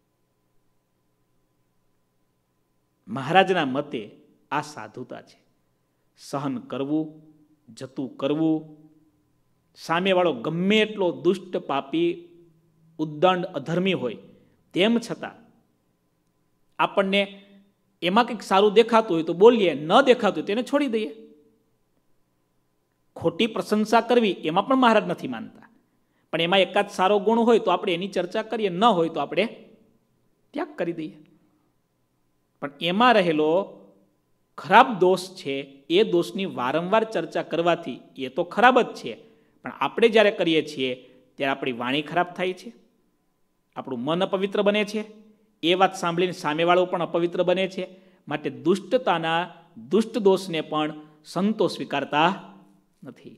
મહારાજના મતે આ સાધુતા છે. સહન કરવું, જતું કરવું. સામેવાળો ગમે એટલો દુષ્ટ, પાપી, ઉદ્દંડ, અધર્મી હોય તેમ છતાં આપણને એમાં કંઈક સારું દેખાતું હોય તો બોલીએ, ન દેખાતું હોય તેને છોડી દઈએ. ખોટી પ્રશંસા કરવી એમાં પણ મહારાજ નથી માનતા. પણ એમાં એકાદ સારો ગુણ હોય તો આપણે એની ચર્ચા કરીએ, ન હોય તો આપણે ત્યાગ કરી દઈએ. પણ એમાં રહેલો ખરાબ દોષ છે, એ દોષની વારંવાર ચર્ચા કરવાથી એ તો ખરાબ જ છે, પણ આપણે જ્યારે કરીએ છીએ ત્યારે આપણી વાણી ખરાબ થાય છે, આપણું મન અપવિત્ર બને છે, એ વાત સાંભળીને સામેવાળો પણ અપવિત્ર બને છે. માટે દુષ્ટતાના દુષ્ટ દોષને પણ સંતો સ્વીકારતા નથી.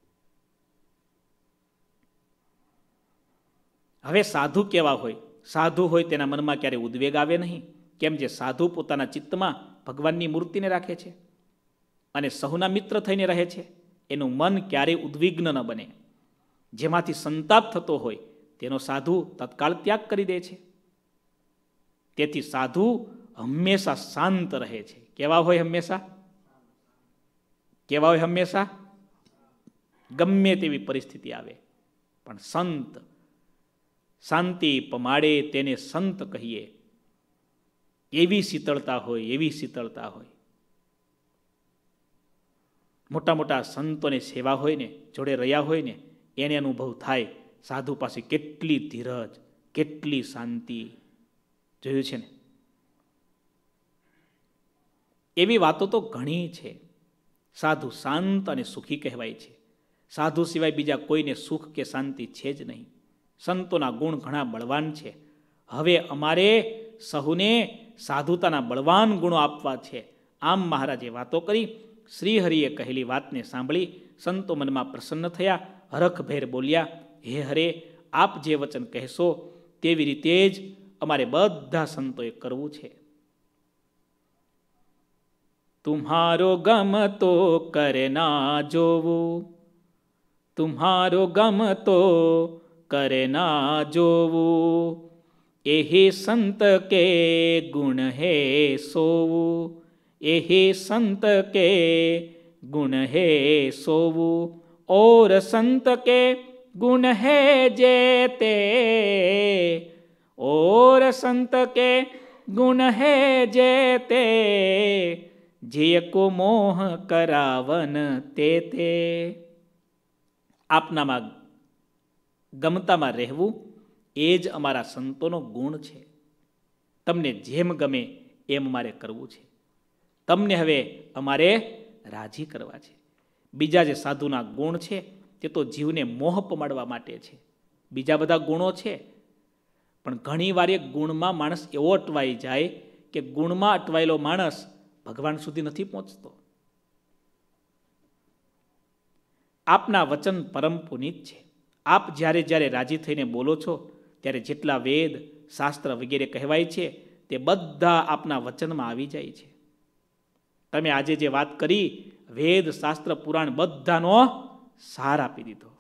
હવે સાધુ કેવા હોય? સાધુ હોય તેના મનમાં ક્યારેય ઉદ્વેગ આવે નહીં. કેમ? જે સાધુ પોતાના ચિત્તમાં ભગવાનની મૂર્તિને રાખે છે અને સહુના મિત્ર થઈને રહે છે, એનું મન ક્યારેય ઉદ્વિગ્ન ન બને. જેમાંથી સંતાપ થતો હોય તેનો સાધુ તત્કાળ ત્યાગ કરી દે છે. તેથી સાધુ હંમેશા શાંત રહે છે. કેવા હોય હંમેશા? કેવા હોય હંમેશા? ગમે તેવી પરિસ્થિતિ આવે પણ સંત, શાંતિ પમાડે તેને સંત કહીએ. એવી શીતળતા હોય, એવી શીતળતા હોય. મોટા મોટા સંતોની સેવા હોય ને, જોડે રહ્યા હોય ને, એને અનુભવ થાય સાધુ પાસે કેટલી ધીરજ, કેટલી શાંતિ. જોયું છે ને? એવી વાતો તો ઘણી છે. સાધુ શાંત અને સુખી કહેવાય છે. સાધુ સિવાય બીજા કોઈને સુખ કે શાંતિ છે જ નહીં. સંતોના ગુણ ઘણા બળવાન છે. હવે અમારે સહુને સાધુતાના બળવાન ગુણો આપવા છે. આમ મહારાજે વાતો કરી. શ્રીહરિએ કહેલી વાતને સાંભળી સંતો મનમાં પ્રસન્ન થયા, હરખભેર બોલ્યા, હે હરે, આપ જે વચન કહેશો તેવી રીતે જ અમારે બધા સંતોએ કરવું છે. તુમ્હારો ગમ તો કરના જોવું, તુમ્હારો ગમ તો કરના જોવું, એહી સંત કે ગુણ હે સોવું, એહી સંત કે ગુણ હે સોવું, और संत के गुण है जेते, और संत के गुण है जेते, જે કો મોહ કરાવન તે તે. આપનામાં ગમતામાં રહેવું એ જ અમારા સંતોનો ગુણ છે. તમને જેમ ગમે એમ અમારે કરવું છે. તમને હવે અમારે રાજી કરવા છે. બીજા જે સાધુના ગુણ છે તે તો જીવને મોહ પમાડવા માટે છે. બીજા બધા ગુણો છે, પણ ઘણી વાર એક ગુણમાં માણસ એવો અટવાઈ જાય કે ગુણમાં અટવાયેલો માણસ ભગવાન સુધી નથી પહોંચતો. આપના વચન પરમ પુનિત છે. આપ જ્યારે જ્યારે રાજી થઈને બોલો છો ત્યારે જેટલા વેદ, શાસ્ત્ર વગેરે કહેવાય છે તે બધા આપના વચનમાં આવી જાય છે. તમે આજે જે વાત કરી, વેદ, શાસ્ત્ર, પુરાણ બધાનો સાર આપી દીધો.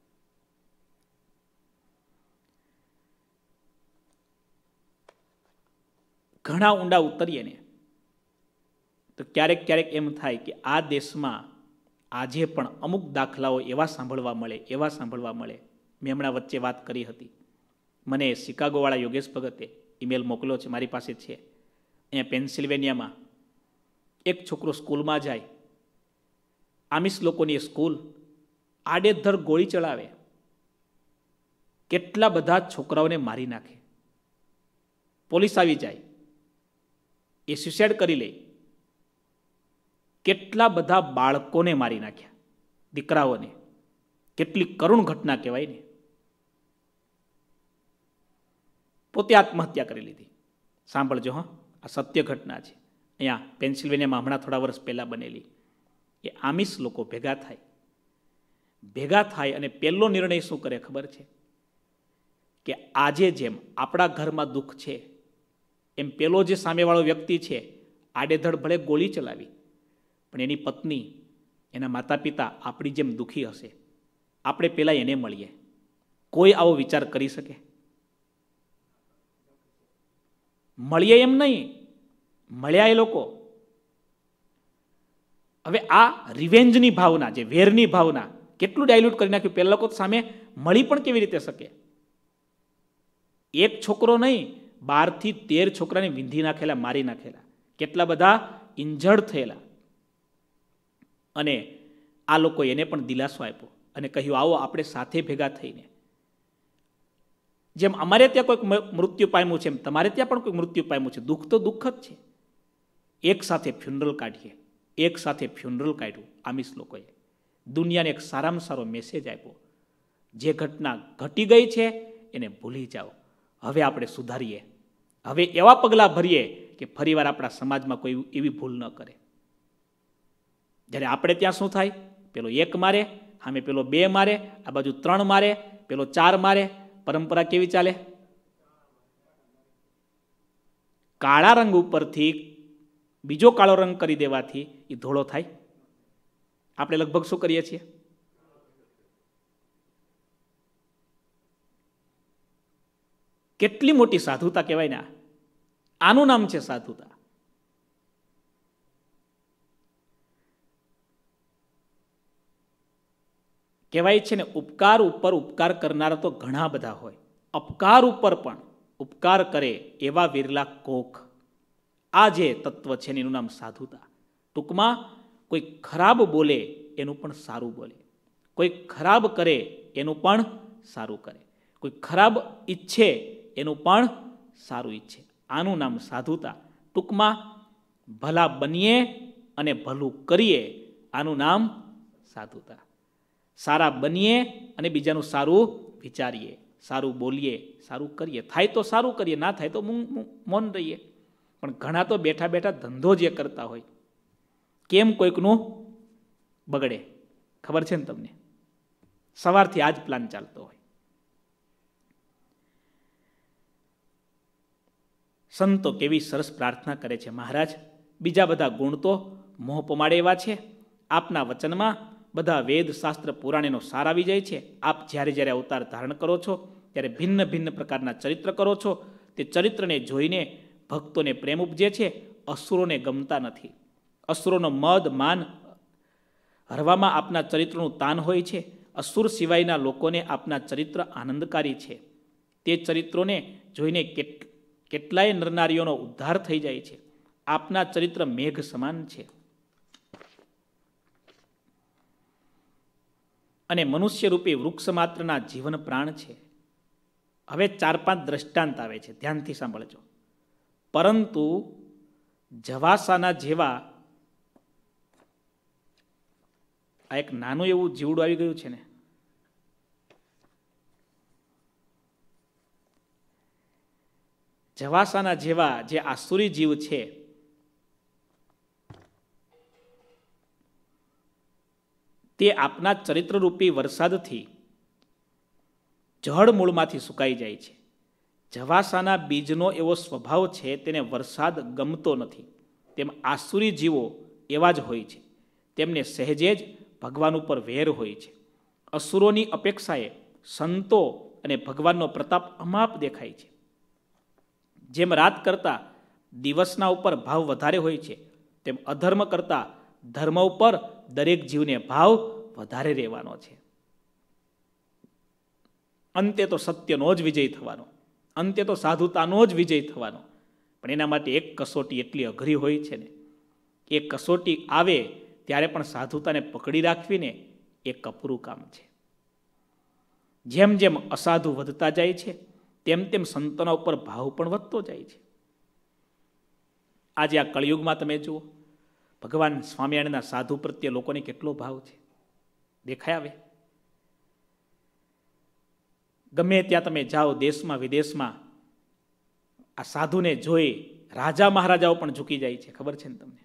ઘણા ઊંડા ઉતરીએ ને તો ક્યારેક ક્યારેક એમ થાય કે આ દેશમાં આજે પણ અમુક દાખલાઓ એવા સાંભળવા મળે, એવા સાંભળવા મળે. મેં હમણાં વચ્ચે વાત કરી હતી. મને શિકાગોવાળા યોગેશ ભગતે ઈમેલ મોકલ્યો છે, મારી પાસે છે. અહીંયા પેન્સિલ્વેનિયામાં એક છોકરો સ્કૂલમાં જાય, આમિસ લોકોની સ્કૂલ, આડેધડ ગોળી ચલાવે, કેટલા બધા છોકરાઓને મારી નાખે. પોલીસ આવી જાય, એ સુસાઇડ કરી લે. કેટલા બધા બાળકોને મારી નાખ્યા, દીકરાઓને. કેટલી કરુણ ઘટના કહેવાય ને. પોતે આત્મહત્યા કરી લીધી. સાંભળજો હા, આ સત્ય ઘટના છે. અહીંયા પેન્સિલ્વેનિયામાં હમણાં થોડા વર્ષ પહેલાં બનેલી. એ આમિસ લોકો ભેગા થાય અને પહેલો નિર્ણય શું કરે ખબર છે? કે આજે જેમ આપણા ઘરમાં દુઃખ છે એમ પેલો જે સામેવાળો વ્યક્તિ છે આડેધડ ભલે ગોળી ચલાવી, પણ એની પત્ની, એના માતા પિતા આપણી જેમ દુઃખી હશે, આપણે પહેલાં એને મળીએ. કોઈ આવો વિચાર કરી શકે? મળીએ એમ નહીં, મળ્યા એ લોકો. હવે આ રિવેન્જની ભાવના, જે વેરની ભાવના, કેટલું ડાયલ્યુટ કરી નાખ્યું. પહેલા લોકો સામે મળી પણ કેવી રીતે શકે? એક છોકરો નહીં, 12 થી 13 છોકરાને વિંધી નાખેલા, મારી નાખેલા, કેટલા બધા ઇન્જર્ડ થયેલા. અને આ લોકો એને પણ દિલાસો આપ્યો અને કહ્યું, આવો આપણે સાથે ભેગા થઈને જેમ અમારે ત્યાં કોઈક મૃત્યુ પામ્યું છે એમ તમારે ત્યાં પણ કોઈક મૃત્યુ પામ્યું છે. દુઃખ તો દુઃખ જ છે. એક સાથે ફ્યુનરલ કાઢીએ. એક સાથે ફ્યુનરલ કાઢ્યું આમિષ લોકોએ. દુનિયાને એક સારામાં સારો મેસેજ આપ્યો, જે ઘટના ઘટી ગઈ છે એને ભૂલી જાઓ, હવે આપણે સુધારીએ, હવે એવા પગલાં ભરીએ કે ફરીવાર આપણા સમાજમાં કોઈ એવી ભૂલ ન કરે. જ્યારે આપણે ત્યાં શું થાય, પેલો 1 મારે, સામે પેલો 2 મારે, આ બાજુ 3 મારે, પેલો 4 મારે. પરંપરા કેવી ચાલે? કાળા રંગ ઉપરથી બીજો કાળો રંગ કરી દેવાથી એ ધોળો થાય. આપણે લગભગ શું કરીએ છીએ? કેટલી મોટી સાધુતા કહેવાય ને! આનું નામ છે સાધુતા. કહેવાય છે ને, ઉપકાર ઉપર ઉપકાર કરનારા તો ઘણા બધા હોય, અપકાર ઉપર પણ ઉપકાર કરે એવા વિરલા કોક. આ જે તત્વ છે એનું નામ સાધુતા. ટૂંકમાં કોઈ ખરાબ બોલે એનું પણ સારું બોલે, કોઈ ખરાબ કરે એનું પણ સારું કરે, કોઈ ખરાબ ઈચ્છે એનું પણ સારું ઈચ્છે. આનું નામ સાધુતા. ટૂંકમાં ભલા બનીએ અને ભલું કરીએ, આનું નામ સાધુતા. સારા બનીએ અને બીજાનું સારું વિચારીએ, સારું બોલીએ, સારું કરીએ. થાય તો સારું કરીએ, ના થાય તો મૌન રહીએ. પણ ઘણા તો બેઠા બેઠા ધંધો જે કરતા હોય, કેમ કોઈકનું બગડે ખબર છે ને તમને? સવારથી આ જ પ્લાન ચાલતો હોય. સંતો કેવી સરસ પ્રાર્થના કરે છે, મહારાજ બીજા બધા ગુણ તો મોહ પમાડે એવા છે, આપના વચનમાં બધા વેદ શાસ્ત્ર પુરાણેનો સાર આવી જાય છે. આપ જ્યારે જ્યારે અવતાર ધારણ કરો છો ત્યારે ભિન્ન ભિન્ન પ્રકારના ચરિત્ર કરો છો. તે ચરિત્રને જોઈને ભક્તોને પ્રેમ ઉપજે છે, અસુરોને ગમતા નથી. અસુરોનો મદ માન હરવામાં આપના ચરિત્રનું તાન હોય છે. અસુર સિવાયના લોકોને આપના ચરિત્ર આનંદકારી છે. તે ચરિત્રોને જોઈને કેટલાય નરનારીઓનો ઉદ્ધાર થઈ જાય છે. આપના ચરિત્ર મેઘ સમાન છે અને મનુષ્યરૂપી વૃક્ષ માત્રના જીવન પ્રાણ છે. હવે 4-5 દ્રષ્ટાંત આવે છે, ધ્યાનથી સાંભળજો. પરંતુ જવાસાના જેવા, આ એક નાનું એવું જીવડું આવી ગયું છે ને, જવાસાના જેવા જે આસુરી જીવ છે, તે આપના ચરિત્રરૂપી વરસાદથી જળ મૂળમાંથી સુકાઈ જાય છે. જવાસાના બીજનો એવો સ્વભાવ છે, તેને વરસાદ ગમતો નથી. તેમ આસુરી જીવો એવા જ હોય છે, તેમને સહેજે જ ભગવાન ઉપર વેર હોય છે. અસુરોની અપેક્ષાએ સંતો અને ભગવાનનો પ્રતાપ અમાપ દેખાય છે. જેમ રાત કરતાં દિવસના ઉપર ભાવ વધારે હોય છે, તેમ અધર્મ કરતાં ધર્મ ઉપર દરેક જીવને ભાવ વધારે રહેવાનો છે. અંતે તો સત્યનો જ વિજય થવાનો, અંતે તો સાધુતાનો જ વિજય થવાનો. પણ એના માટે એક કસોટી એટલી અઘરી હોય છે ને, એ કસોટી આવે ત્યારે પણ સાધુતાને પકડી રાખવીને એ કપરું કામ છે. જેમ જેમ અસાધુ વધતા જાય છે, તેમ તેમ સંતોના ઉપર ભાવ પણ વધતો જાય છે. આજે આ કળિયુગમાં તમે જુઓ, ભગવાન સ્વામિનારાયણના સાધુ પ્રત્યે લોકોને કેટલો ભાવ છે, દેખાય આવે. ગમે ત્યાં તમે જાઓ, દેશમાં વિદેશમાં, આ સાધુને જોઈ રાજા મહારાજાઓ પણ ઝૂકી જાય છે, ખબર છે ને તમને?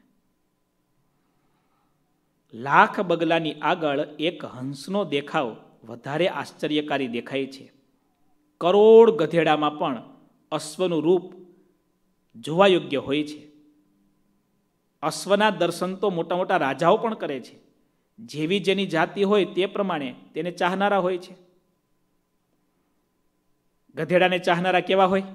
લાખ બગલાની આગળ એક હંસનો દેખાવ વધારે આશ્ચર્યકારી દેખાય છે. કરોડ ગધેડામાં પણ અશ્વનું રૂપ જોવા યોગ્ય હોય છે. અશ્વના દર્શન તો મોટા મોટા રાજાઓ પણ કરે છે. જેવી જેની જાતિ હોય તે પ્રમાણે તેને ચાહનારા હોય છે. ગધેડાને ચાહનારા કેવા હોય?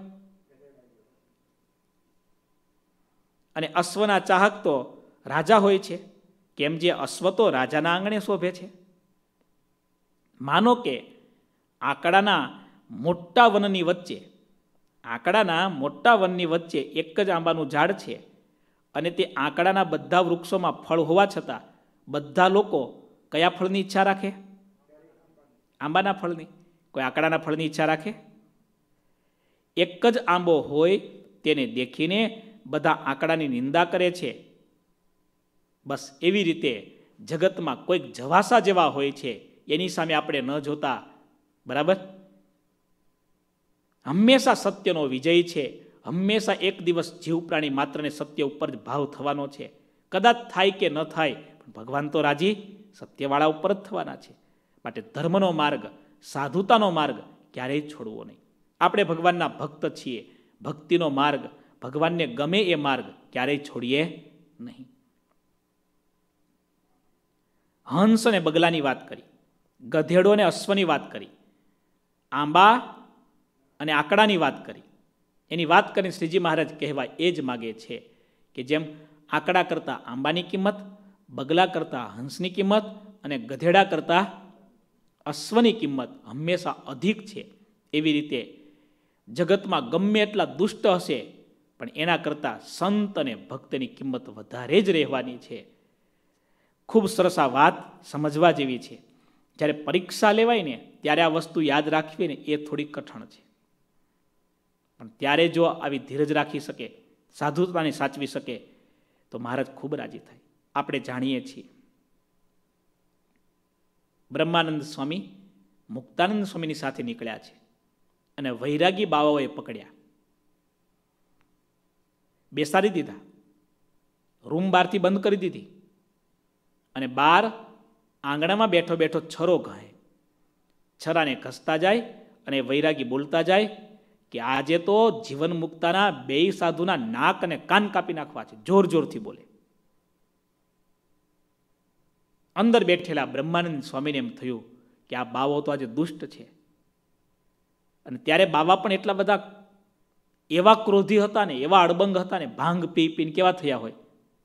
અને અશ્વના ચાહક તો રાજા હોય છે. કેમ? જે અશ્વ તો રાજાના આંગણે શોભે છે. માનો કે આંકડાના મોટા વનની વચ્ચે, આંકડાના મોટા વનની વચ્ચે એક જ આંબાનું ઝાડ છે, અને તે આંકડાના બધા વૃક્ષોમાં ફળ હોવા છતાં બધા લોકો કયા ફળની ઈચ્છા રાખે? આંબાના ફળની. કોઈ આંકડાના ફળની ઈચ્છા રાખે? એક જ આંબો હોય તેને દેખીને બધા આંકડાની નિંદા કરે છે. બસ એવી રીતે જગતમાં કોઈક જવાસા જેવા હોય છે, એની સામે આપણે ન જોતા. બરાબર? હંમેશા સત્યનો વિજય છે. હંમેશા એક દિવસ જીવ પ્રાણી માત્રને સત્ય ઉપર જ ભાવ થવાનો છે. કદાચ થાય કે ન થાય, પણ ભગવાન તો રાજી સત્યવાળા ઉપર જ થવાના છે. માટે ધર્મનો માર્ગ, સાધુતાનો માર્ગ ક્યારેય છોડવો નહીં. આપણે ભગવાનના ભક્ત છીએ. ભક્તિનો માર્ગ, ભગવાનને ગમે એ માર્ગ ક્યારેય છોડીએ નહીં. હંસ અને બગલાની વાત કરી, ગધેડો અને અશ્વની વાત કરી, આંબા અને આંકડાની વાત કરી. એની વાત કરીને શ્રીજી મહારાજ કહેવા એ જ માગે છે કે જેમ આંકડા કરતાં આંબાની કિંમત, બગલા કરતાં હંસની કિંમત અને ગધેડા કરતાં અશ્વની કિંમત હંમેશા અધિક છે, એવી રીતે જગતમાં ગમે એટલા દુષ્ટ હશે પણ એના કરતાં સંત અને ભક્તની કિંમત વધારે જ રહેવાની છે. ખૂબ સરસ આ વાત સમજવા જેવી છે. જ્યારે પરીક્ષા લેવાય ને ત્યારે આ વસ્તુ યાદ રાખવી ને એ થોડી કઠણ છે. પણ ત્યારે જો આવી ધીરજ રાખી શકે, સાધુતાને સાચવી શકે તો મહારાજ ખૂબ રાજી થાય. આપણે જાણીએ છીએ બ્રહ્માનંદ સ્વામી મુક્તાનંદ સ્વામીની સાથે નીકળ્યા છે અને વૈરાગી બાવાઓએ પકડ્યા, બેસાડી દીધા, રૂમ બહારથી બંધ કરી દીધી અને બહાર આંગણામાં બેઠો બેઠો છરો ઘાય. છરાને ઘસતા જાય અને વૈરાગી બોલતા જાય કે આજે તો જીવન મુક્તાના બેય સાધુના નાક અને કાન કાપી નાખવા છે. જોર જોરથી બોલે. અંદર બેઠેલા બ્રહ્માનંદ સ્વામીને એમ થયું કે આ બાવો તો આજે દુષ્ટ છે. અને ત્યારે બાવા પણ એટલા બધા એવા ક્રોધી હતા ને, એવા અડબંગ હતા ને, ભાંગ પી પીને કેવા થયા હોય.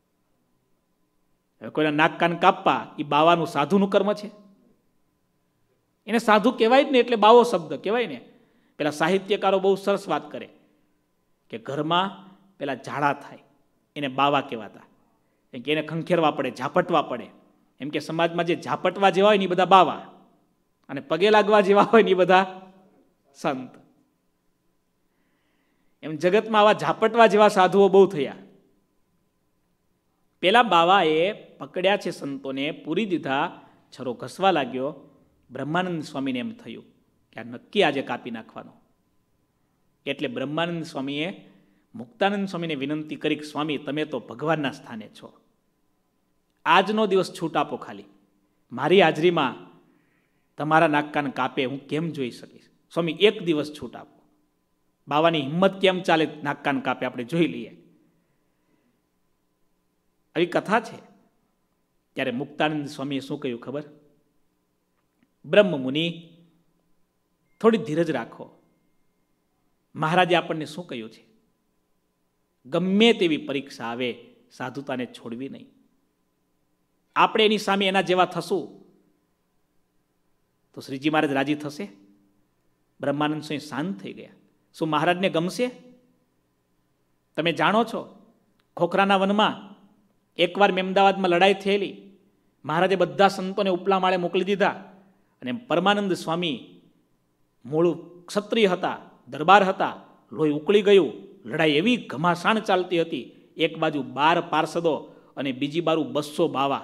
હવે કોઈના નાક કાન કાપવા એ બાવાનું સાધુનું કર્મ છે. એને સાધુ કહેવાય જ ને, એટલે બાવો શબ્દ કહેવાય ને. પેલા સાહિત્યકારો બહુ સરસ વાત કરે કે ઘરમાં પેલા ઝાડા થાય એને બાવા કહેવાતા, એમ કે એને ખંખેરવા પડે, ઝાપટવા પડે. એમ કે સમાજમાં જે ઝાપટવા જેવા હોય ને એ બધા બાવા, અને પગે લાગવા જેવા હોય ને એ બધા સંત. એમ જગતમાં આવા ઝાપટવા જેવા સાધુઓ બહુ થયા. પેલા બાવાએ પકડ્યા છે સંતોને, પૂરી દીધા, છરો ઘસવા લાગ્યો. બ્રહ્માનંદ સ્વામીને એમ થયું કે આ નક્કી આજે કાપી નાખવાનો. એટલે બ્રહ્માનંદ સ્વામીએ મુક્તાનંદ સ્વામીને વિનંતી કરી કે સ્વામી તમે તો ભગવાનના સ્થાને છો, આજનો દિવસ છૂટ આપો, ખાલી મારી હાજરીમાં તમારા નાક કાન કાપે હું કેમ જોઈ શકીશ? સ્વામી એક દિવસ છૂટ આપો. બાવાની હિંમત કેમ ચાલે નાક કાન કાપે, આપણે જોઈ લઈએ. આવી કથા છે. ત્યારે મુક્તાનંદ સ્વામીએ શું કહ્યું ખબર? બ્રહ્મ મુનિ થોડી ધીરજ રાખો. મહારાજે આપણને શું કહ્યું છે? ગમે તેવી પરીક્ષા આવે સાધુતાને છોડવી નહીં. આપણે એની સામે એના જેવા થશું તો શ્રીજી મહારાજ રાજી થશે? બ્રહ્માનંદ સ્વામી શાંત થઈ ગયા. શું મહારાજને ગમશે? તમે જાણો છો ખોખરાના વનમાં એકવાર મેમદાવાદમાં લડાઈ થયેલી. મહારાજે બધા સંતોને ઉપલા માળે મોકલી દીધા અને પરમાનંદ સ્વામી મૂળ ક્ષત્રિય હતા, દરબાર હતા, લોહી ઉકળી ગયું. લડાઈ એવી ઘમાસાણ ચાલતી હતી, એક બાજુ 12 પાર્ષદો અને બીજી બાજુ 200 બાવા.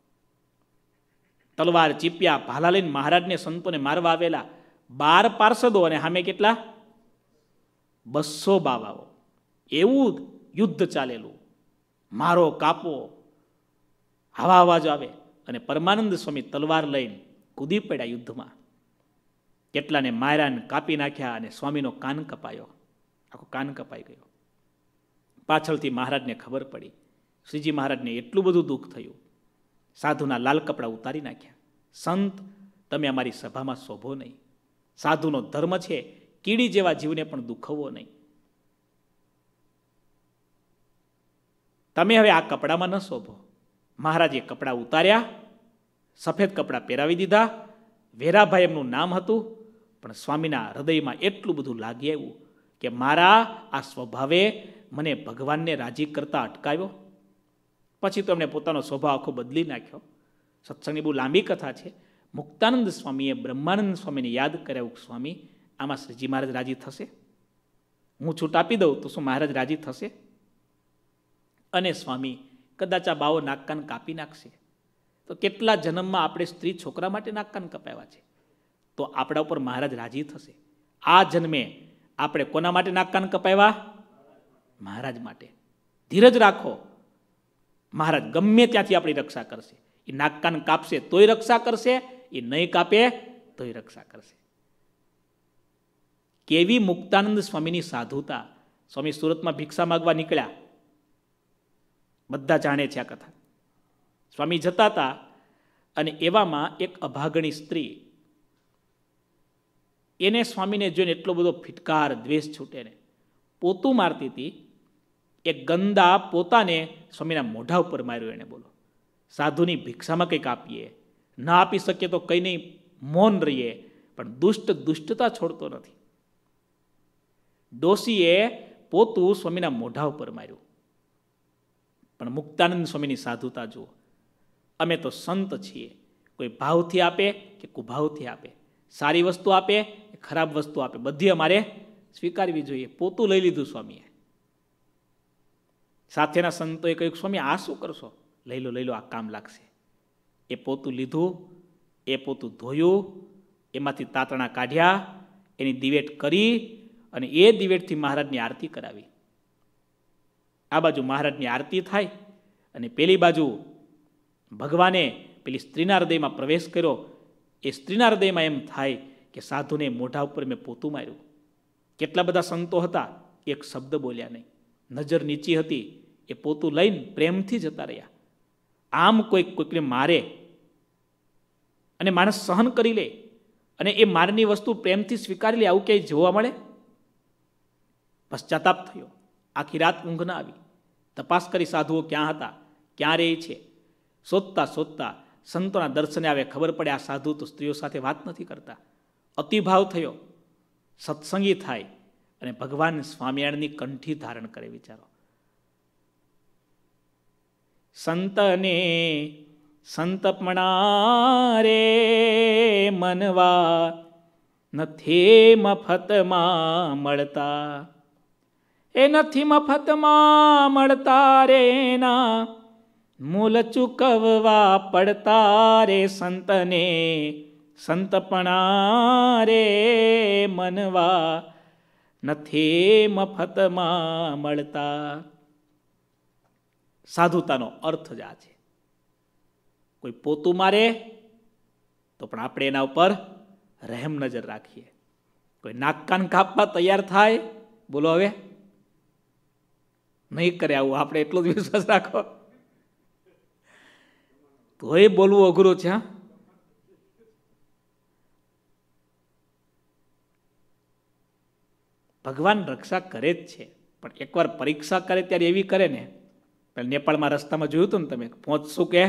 તલવાર, ચીપિયા, ભાલા લઈને મહારાજને સંતોને મારવા આવેલા. 12 પાર્ષદો અને સામે કેટલા? 200 બાવાઓ. એવું યુદ્ધ ચાલેલું. મારો કાપો, હવા અવાજ આવે અને પરમાનંદ સ્વામી તલવાર લઈને કૂદી પડ્યા યુદ્ધમાં. કેટલાને માર્યા ને કાપી નાખ્યા અને સ્વામીનો કાન કપાયો, આખો કાન કપાઈ ગયો. પાછળથી મહારાજને ખબર પડી. શ્રીજી મહારાજને એટલું બધું દુઃખ થયું, સાધુના લાલ કપડાં ઉતારી નાખ્યા. સંત તમે અમારી સભામાં શોભો નહીં. સાધુનો ધર્મ છે કીડી જેવા જીવને પણ દુખવવો નહીં. તમે હવે આ કપડામાં ન શોભો. મહારાજે કપડાં ઉતાર્યા, સફેદ કપડાં પહેરાવી દીધા. વેરાભાઈ એમનું નામ હતું, પણ સ્વામીના હૃદયમાં એટલું બધું લાગી આવ્યું કે મારા આ સ્વભાવે મને ભગવાનને રાજી કરતા અટકાવ્યો. પછી તો એમણે પોતાનો સ્વભાવ આખો બદલી નાખ્યો. સત્સંગની બહુ લાંબી કથા છે. મુક્તાનંદ સ્વામીએ બ્રહ્માનંદ સ્વામીને યાદ કર્યા, સ્વામી આમાં શ્રીજી મહારાજ રાજી થશે? હું છૂટ આપી દઉં તો શું મહારાજ રાજી થશે? અને સ્વામી કદાચ આ બાવો નાકકાન કાપી નાખશે તો કેટલા જન્મમાં આપણે સ્ત્રી છોકરા માટે નાકકાન કપાવ્યા છે, તો આપણા ઉપર મહારાજ રાજી થશે. આ જન્મે આપણે કોના માટે નાકકાન કપાવ્યા? મહારાજ માટે. ધીરજ રાખો, મહારાજ ગમે ત્યાંથી આપણી રક્ષા કરશે. એ નાકકાન કાપશે તોય રક્ષા કરશે, એ નહીં કાપે તોય રક્ષા કરશે. કેવી મુક્તાનંદ સ્વામીની સાધુતા! સ્વામી સુરતમાં ભિક્ષા માગવા નીકળ્યા, બધા જાણે છે આ કથા. સ્વામી જતા હતા અને એવામાં એક અભાગણી સ્ત્રી, એને સ્વામીને જોઈને એટલો બધો ફિટકાર દ્વેષ છૂટે ને પોતું મારતી હતી. એક ગંદા પોતાને સ્વામીના મોઢા ઉપર માર્યો એને. બોલો, સાધુની ભિક્ષામાં કંઈક આપીએ, ના આપી શકીએ તો કંઈ નહીં, મૌન રહીએ, પણ દુષ્ટ દુષ્ટતા છોડતો નથી. ડોશીએ પોતું સ્વામીના મોઢા ઉપર માર્યું. પણ મુક્તાનંદ સ્વામીની સાધુતા જુઓ. અમે તો સંત છીએ, કોઈ ભાવથી આપે કે કુભાવથી આપે, સારી વસ્તુ આપે કે ખરાબ વસ્તુ આપે, બધી અમારે સ્વીકારવી જોઈએ. પોતું લઈ લીધું સ્વામીએ. સાથેના સંતોએ કહ્યું, સ્વામી આ શું કરશો? લઈ લો, આ કામ લાગશે. એ પોતું લીધું, એ પોતું ધોયું, એમાંથી તાતણા કાઢ્યા, એની દિવેટ કરી અને એ દિવેટથી મહારાજની આરતી કરાવી. આ બાજુ મહારાજની આરતી થાય અને પેલી બાજુ ભગવાને પેલી સ્ત્રીના હૃદયમાં પ્રવેશ કર્યો. એ સ્ત્રીના હૃદયમાં એમ થાય કે સાધુને મોઢા ઉપર મેં પોતું માર્યું. કેટલા બધા સંતો હતા, એક શબ્દ બોલ્યા નહીં. નજર નીચી હતી, એ પોતું લઈને પ્રેમથી જતા રહ્યા. આમ કોઈકને મારે અને માણસ સહન કરી લે અને એ મારની વસ્તુ પ્રેમથી સ્વીકારી લે, આવું ક્યાંય જોવા મળે? પશ્ચાતાપ થયો. આખી રાત ઊંઘ ના આવી. તપાસ કરી સાધુઓ ક્યાં હતા, ક્યાં રહે છે. શોધતા શોધતા સંતોના દર્શને આવે, ખબર પડે આ સાધુ તો સ્ત્રીઓ સાથે વાત નથી કરતા. અતિભાવ થયો. સત્સંગી થાય અને ભગવાન સ્વામિનારાયણની કંઠી ધારણ કરે. વિચારો, સંતને સંતપણા રે મનવા નથી મફતમાં મળતા, એ નથી મફતમાં મળતા રે, ના મૂલ ચૂકવવા પડતા રે. સંતને સંતપણા રે મનવા નથી મફતમાં મળતા. સાધુતાનો અર્થ જ આ છે. કોઈ પોતું મારે તો પણ આપણે એના ઉપર રહેમ નજર રાખીએ. કોઈ નાક કાન કાપવા તૈયાર થાય, બોલો હવે નહીં કરે આવું, આપણે એટલો જ વિશ્વાસ રાખો. તોય બોલવું અઘરું છે. ભગવાન રક્ષા કરે જ છે, પણ એકવાર પરીક્ષા કરે ત્યારે એવી કરે ને. પેલા નેપાળમાં રસ્તામાં જોયું હતું ને તમે, પહોંચશું કે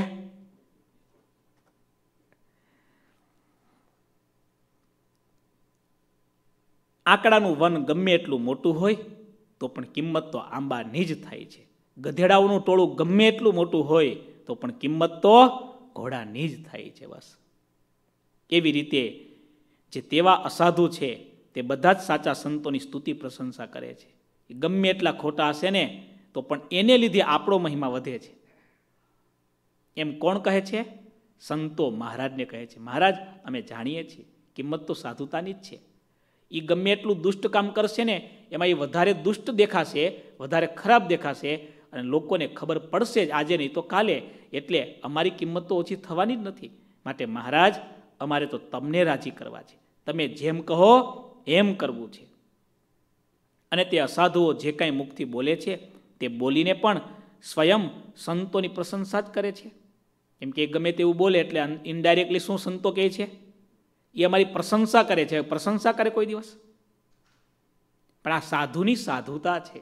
આંકડાનું વન ગમે એટલું મોટું હોય તો પણ કિંમત તો આંબાની જ થાય છે. ગધેડાઓનું ટોળું ગમે એટલું મોટું હોય તો પણ કિંમત તો ઘોડાની જ થાય છે. બસ એવી રીતે જે તેવા અસાધુ છે તે બધા જ સાચા સંતોની સ્તુતિ પ્રશંસા કરે છે. ગમે એટલા ખોટા હશે ને તો પણ એને લીધે આપણો મહિમા વધે છે. એમ કોણ કહે છે? સંતો મહારાજને કહે છે, મહારાજ અમે જાણીએ છીએ કિંમત તો સાધુતાની જ છે. એ ગમે એટલું દુષ્ટ કામ કરશે ને એમાં એ વધારે દુષ્ટ દેખાશે, વધારે ખરાબ દેખાશે અને લોકોને ખબર પડશે જ, આજે નહીં તો કાલે. એટલે અમારી કિંમત તો ઓછી થવાની જ નથી. માટે મહારાજ અમારે તો તમને રાજી કરવા છે, તમે જેમ કહો એમ કરવું છે. અને તે અસાધુઓ જે કાંઈ મુખથી બોલે છે તે બોલીને પણ સ્વયં સંતોની પ્રશંસા જ કરે છે. કેમ કે ગમે તેવું બોલે એટલે ઇનડાયરેક્ટલી શું સંતો કહે છે? એ અમારી પ્રશંસા કરે છે. પ્રશંસા કરે કોઈ દિવસ? પણ આ સાધુની સાધુતા છે.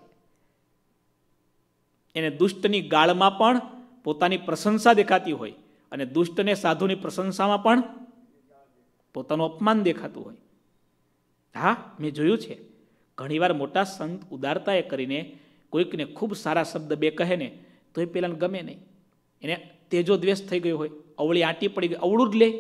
એને દુષ્ટની ગાળમાં પણ પોતાની પ્રશંસા દેખાતી હોય અને દુષ્ટને સાધુની પ્રશંસામાં પણ પોતાનું અપમાન દેખાતું હોય. હા, મેં જોયું છે ઘણીવાર મોટા સંત ઉદારતાએ કરીને કોઈકને ખૂબ સારા શબ્દ બે કહે ને તો એ પેલાને ગમે નહીં. એને તેજો દ્વેષ થઈ ગયો હોય, અવળી આંટી પડી ગઈ, અવળું જ લે.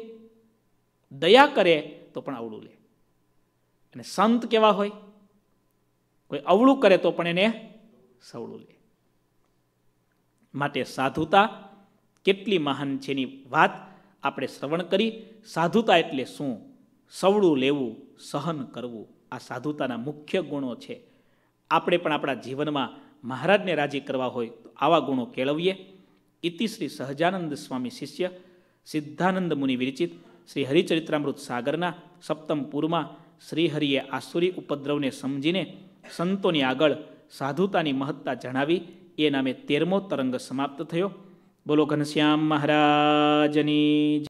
દયા કરે તો પણ અવળું લે. અને સંત કેવા હોય? કોઈ અવળું કરે તો પણ એને સવળું લે. માટે સાધુતા કેટલી મહાન છે એની વાત આપણે શ્રવણ કરી. સાધુતા એટલે શું? સવળું લેવું, સહન કરવું, આ સાધુતાના મુખ્ય ગુણો છે. આપણે પણ આપણા જીવનમાં મહારાજને રાજી કરવા હોય તો આવા ગુણો કેળવીએ. ઇતિ શ્રી સહજાનંદ સ્વામી શિષ્ય સિદ્ધાનંદ મુનિ વિરચિત શ્રી હરિચરિત્રામૃત સાગરના સપ્તમ પૂરમાં શ્રીહરિએ આસુરી ઉપદ્રવને સમજીને સંતોની આગળ સાધુતાની મહત્તા જણાવી. એ નામે 13મો તરંગ સમાપ્ત થયો. બોલો ઘનશ્યામ મહારાજની